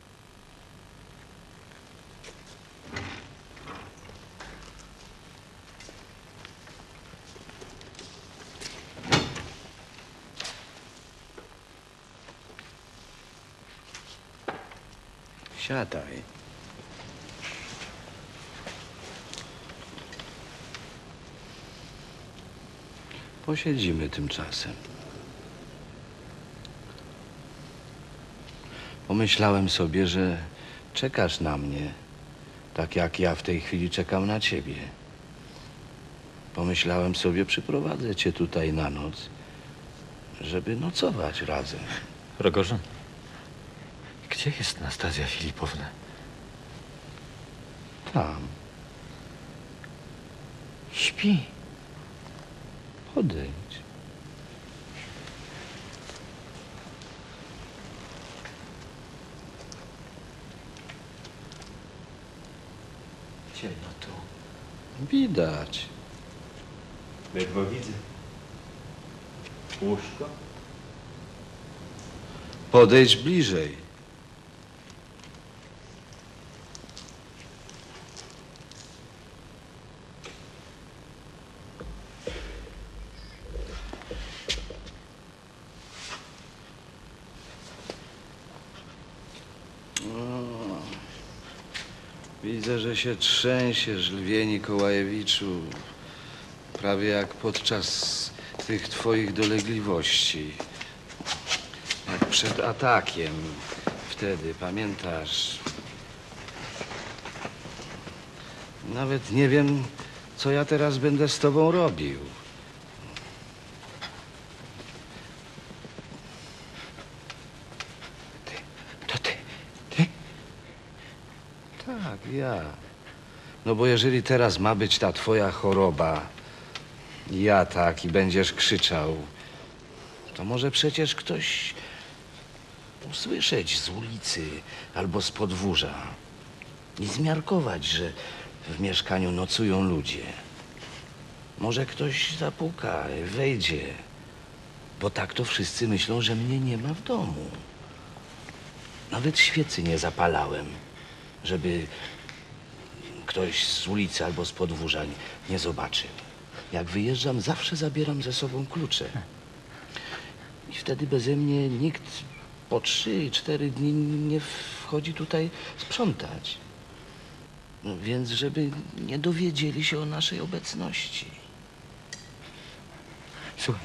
Siadaj. Posiedzimy tymczasem. Pomyślałem sobie, że czekasz na mnie, tak jak ja w tej chwili czekam na ciebie. Pomyślałem sobie, przyprowadzę cię tutaj na noc, żeby nocować razem. Rogorze, gdzie jest Nastazja Filipowna? Tam. Śpi. Podejdź. Ciemno tu. Widać. Ledwo widzę. Łóżko? Podejdź bliżej. Widzę, że się trzęsiesz, Lwie Nikołajewiczu. Prawie jak podczas tych twoich dolegliwości. Jak przed atakiem. Wtedy, pamiętasz? Nawet nie wiem, co ja teraz będę z tobą robił. To ty. Tak, ja. No bo jeżeli teraz ma być ta twoja choroba, ja tak i będziesz krzyczał, to może przecież ktoś usłyszeć z ulicy albo z podwórza i zmiarkować, że w mieszkaniu nocują ludzie. Może ktoś zapuka, wejdzie, bo tak to wszyscy myślą, że mnie nie ma w domu. Nawet świecy nie zapalałem, żeby ktoś z ulicy albo z podwórza nie zobaczył. Jak wyjeżdżam, zawsze zabieram ze sobą klucze. I wtedy beze mnie nikt po 3-4 dni nie wchodzi tutaj sprzątać. No więc, żeby nie dowiedzieli się o naszej obecności. Słuchaj.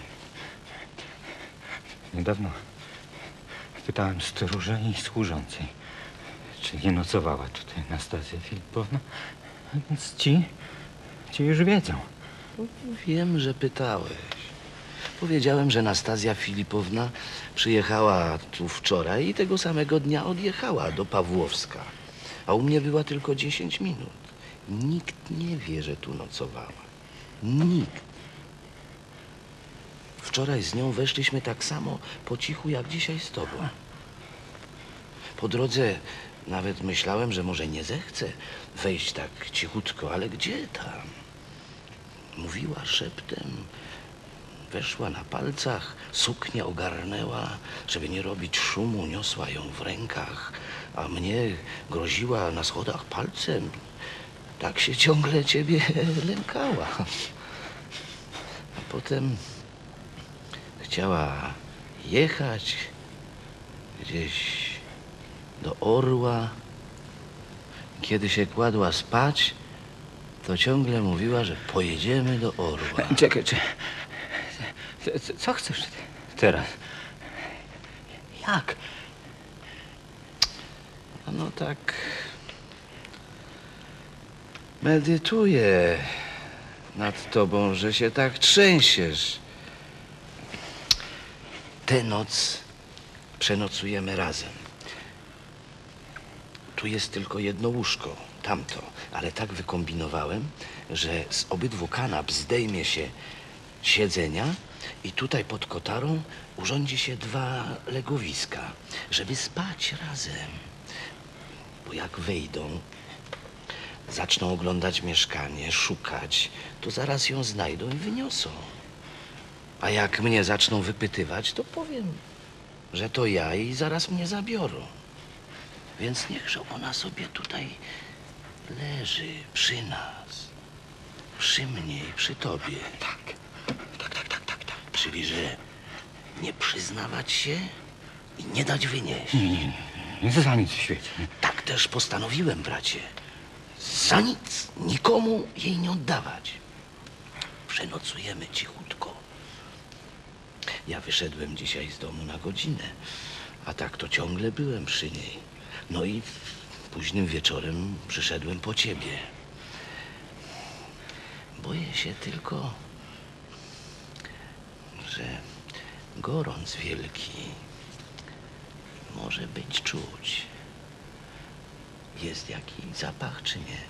Niedawno pytałem stróża i służącej, czy nie nocowała tutaj Nastazja Filipowna. Więc ci już wiedzą. Wiem, że pytałeś. Powiedziałem, że Nastazja Filipowna przyjechała tu wczoraj i tego samego dnia odjechała do Pawłowska. A u mnie była tylko 10 minut. Nikt nie wie, że tu nocowała. Nikt. Wczoraj z nią weszliśmy tak samo po cichu, jak dzisiaj z tobą. Po drodze nawet myślałem, że może nie zechce wejść tak cichutko, ale gdzie tam? Mówiła szeptem, Weszła na palcach, suknię ogarnęła, żeby nie robić szumu, niosła ją w rękach, a mnie groziła na schodach palcem. Tak się ciągle ciebie lękała. A potem chciała jechać gdzieś do Orła. Kiedy się kładła spać, to ciągle mówiła, że pojedziemy do Orła. Czekaj, co chcesz teraz? Jak? No tak medytuję nad tobą, że się tak trzęsiesz. Tę noc przenocujemy razem. Tu jest tylko jedno łóżko, tamto, ale tak wykombinowałem, że z obydwu kanap zdejmie się siedzenia i tutaj pod kotarą urządzi się 2 legowiska, żeby spać razem. Bo jak wejdą, zaczną oglądać mieszkanie, szukać, to zaraz ją znajdą i wyniosą. A jak mnie zaczną wypytywać, to powiem, że to ja i zaraz mnie zabiorą. Więc niechże ona sobie tutaj leży przy nas, przy mnie i przy tobie. Tak. Czyli, że nie przyznawać się i nie dać wynieść. Nie, za nic w świecie. Tak też postanowiłem, bracie. Za nic nikomu jej nie oddawać. Przenocujemy cichutko. Ja wyszedłem dzisiaj z domu na godzinę, a tak to ciągle byłem przy niej. No i późnym wieczorem przyszedłem po ciebie. Boję się tylko, że gorąc wielki może być czuć. Jest jakiś zapach, czy nie?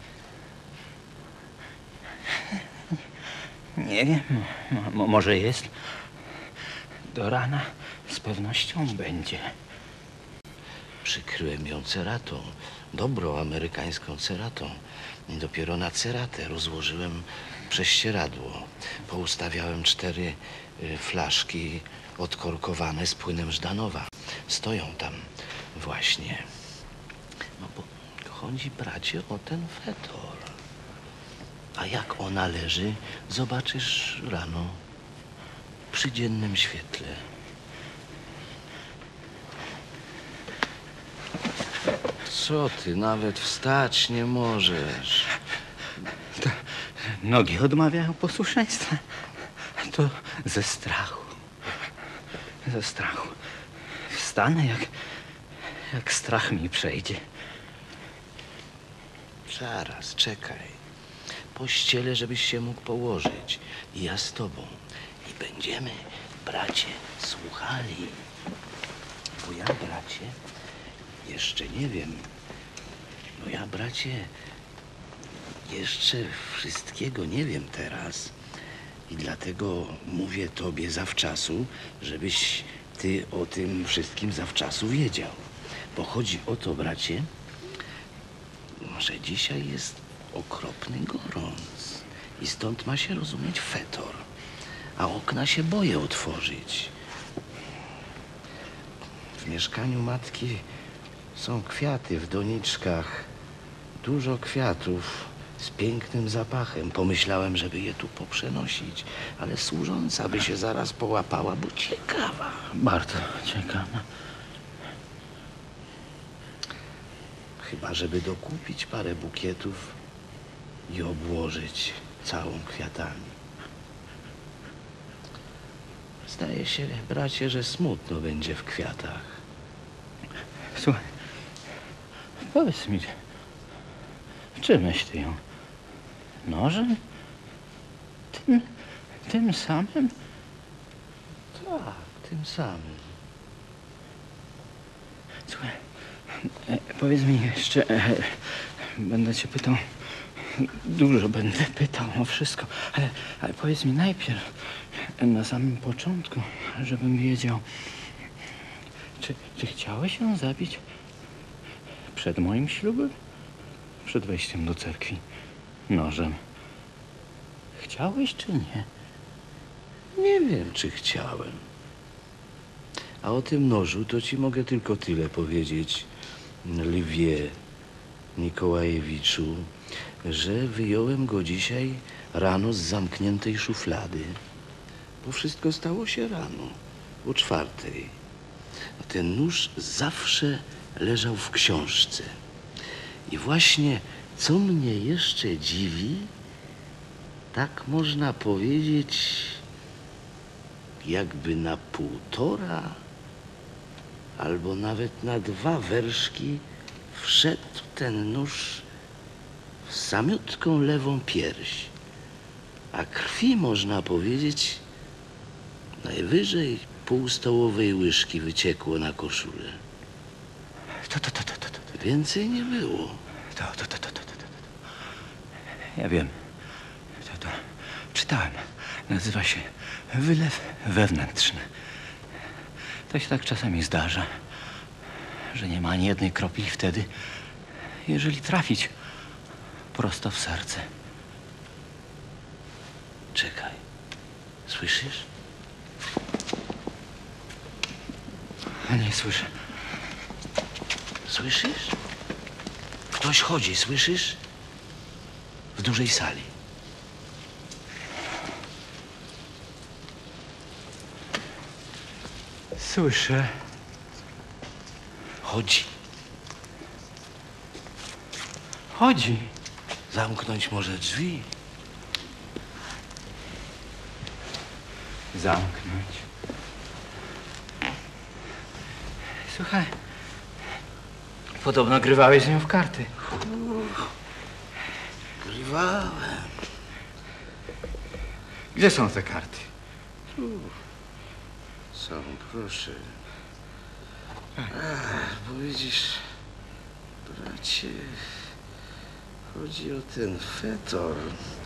Nie wiem, może jest. Do rana z pewnością będzie. Przykryłem ją ceratą, dobrą amerykańską ceratą. I dopiero na ceratę rozłożyłem prześcieradło. Poustawiałem 4 flaszki odkorkowane z płynem Żdanowa. Stoją tam właśnie. No bo chodzi, bracie, o ten fetor. A jak ona leży, zobaczysz rano przy dziennym świetle. Co ty, nawet wstać nie możesz. Nogi odmawiają posłuszeństwa. To ze strachu. Ze strachu. Wstanę, jak strach mi przejdzie. Zaraz, czekaj. Pościelę, żebyś się mógł położyć. I ja z tobą. I będziemy, bracie, słuchali. Bo ja, bracie, jeszcze nie wiem. No ja, bracie, jeszcze wszystkiego nie wiem teraz. I dlatego mówię tobie zawczasu, żebyś ty o tym wszystkim zawczasu wiedział. Bo chodzi o to, bracie, że dzisiaj jest okropny gorąc. I stąd ma się rozumieć fetor. A okna się boję otworzyć. W mieszkaniu matki są kwiaty w doniczkach. Dużo kwiatów z pięknym zapachem. Pomyślałem, żeby je tu poprzenosić, ale służąca by się zaraz połapała, bo ciekawa. Bardzo ciekawa. Chyba, żeby dokupić parę bukietów i obłożyć całą kwiatami. Zdaje się, bracie, że smutno będzie w kwiatach. Słuchaj, powiedz mi, czymś ty ją? Nożem? Tym samym? Tak, tym samym. Słuchaj, powiedz mi jeszcze, będę cię pytał, dużo będę pytał o wszystko, ale powiedz mi najpierw, na samym początku, żebym wiedział, czy chciałeś ją zabić przed moim ślubem? Przed wejściem do cerkwi nożem. Chciałeś czy nie? Nie wiem, czy chciałem. A o tym nożu to ci mogę tylko tyle powiedzieć, Lwie Nikołajewiczu, że wyjąłem go dzisiaj rano z zamkniętej szuflady. Bo wszystko stało się rano, o 4:00. A ten nóż zawsze leżał w książce. I właśnie, co mnie jeszcze dziwi, tak można powiedzieć, jakby na 1,5 albo nawet na 2 werszki wszedł ten nóż w samiutką lewą pierś. A krwi, można powiedzieć, najwyżej pół stołowej łyżki wyciekło na koszulę. Więcej nie było. Ja wiem. To czytałem. Nazywa się wylew wewnętrzny. To się tak czasami zdarza, że nie ma ani jednej kropli wtedy, jeżeli trafić prosto w serce. Czekaj. Słyszysz? Nie słyszę. Słyszysz? Ktoś chodzi, słyszysz? W dużej sali. Słyszę. Chodzi. Chodzi. Zamknąć może drzwi? Zamknąć. Słuchaj, podobno grywałeś z nią w karty. Grywałem. Gdzie są te karty? Są, proszę. Ach, bo widzisz, bracie, chodzi o ten fetor.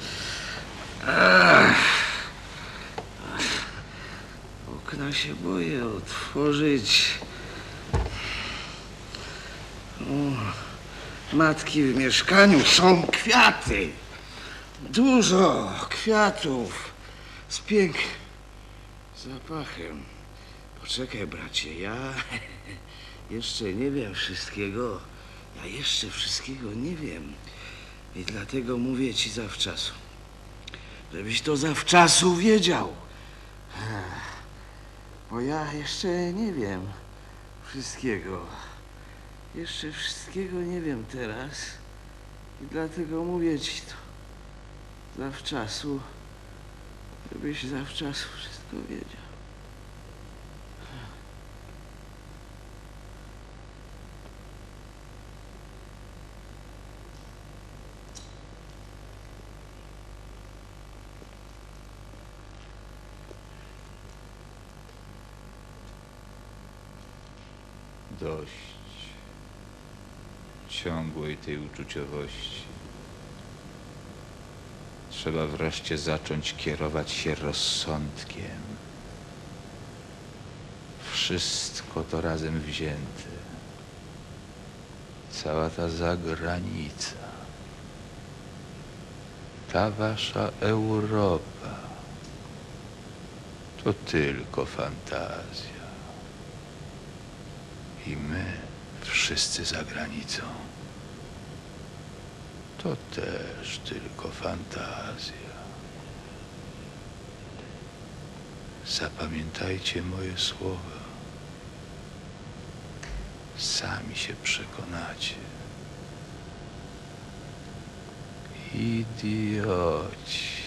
Okna się boję otworzyć. Matki w mieszkaniu, są kwiaty. Dużo kwiatów z pięknym zapachem. Poczekaj, bracie, ja jeszcze nie wiem wszystkiego. Ja jeszcze wszystkiego nie wiem. I dlatego mówię ci zawczasu. Żebyś to zawczasu wiedział. Bo ja jeszcze nie wiem wszystkiego. Jeszcze wszystkiego nie wiem teraz. I dlatego mówię ci to zawczasu, żebyś zawczasu wszystko wiedział. Dość ciągłej tej uczuciowości. Trzeba wreszcie zacząć kierować się rozsądkiem. Wszystko to razem wzięte. Cała ta zagranica. Ta wasza Europa. To tylko fantazja. I my, wszyscy za granicą, to też tylko fantazja. Zapamiętajcie moje słowa. Sami się przekonacie. Idioci.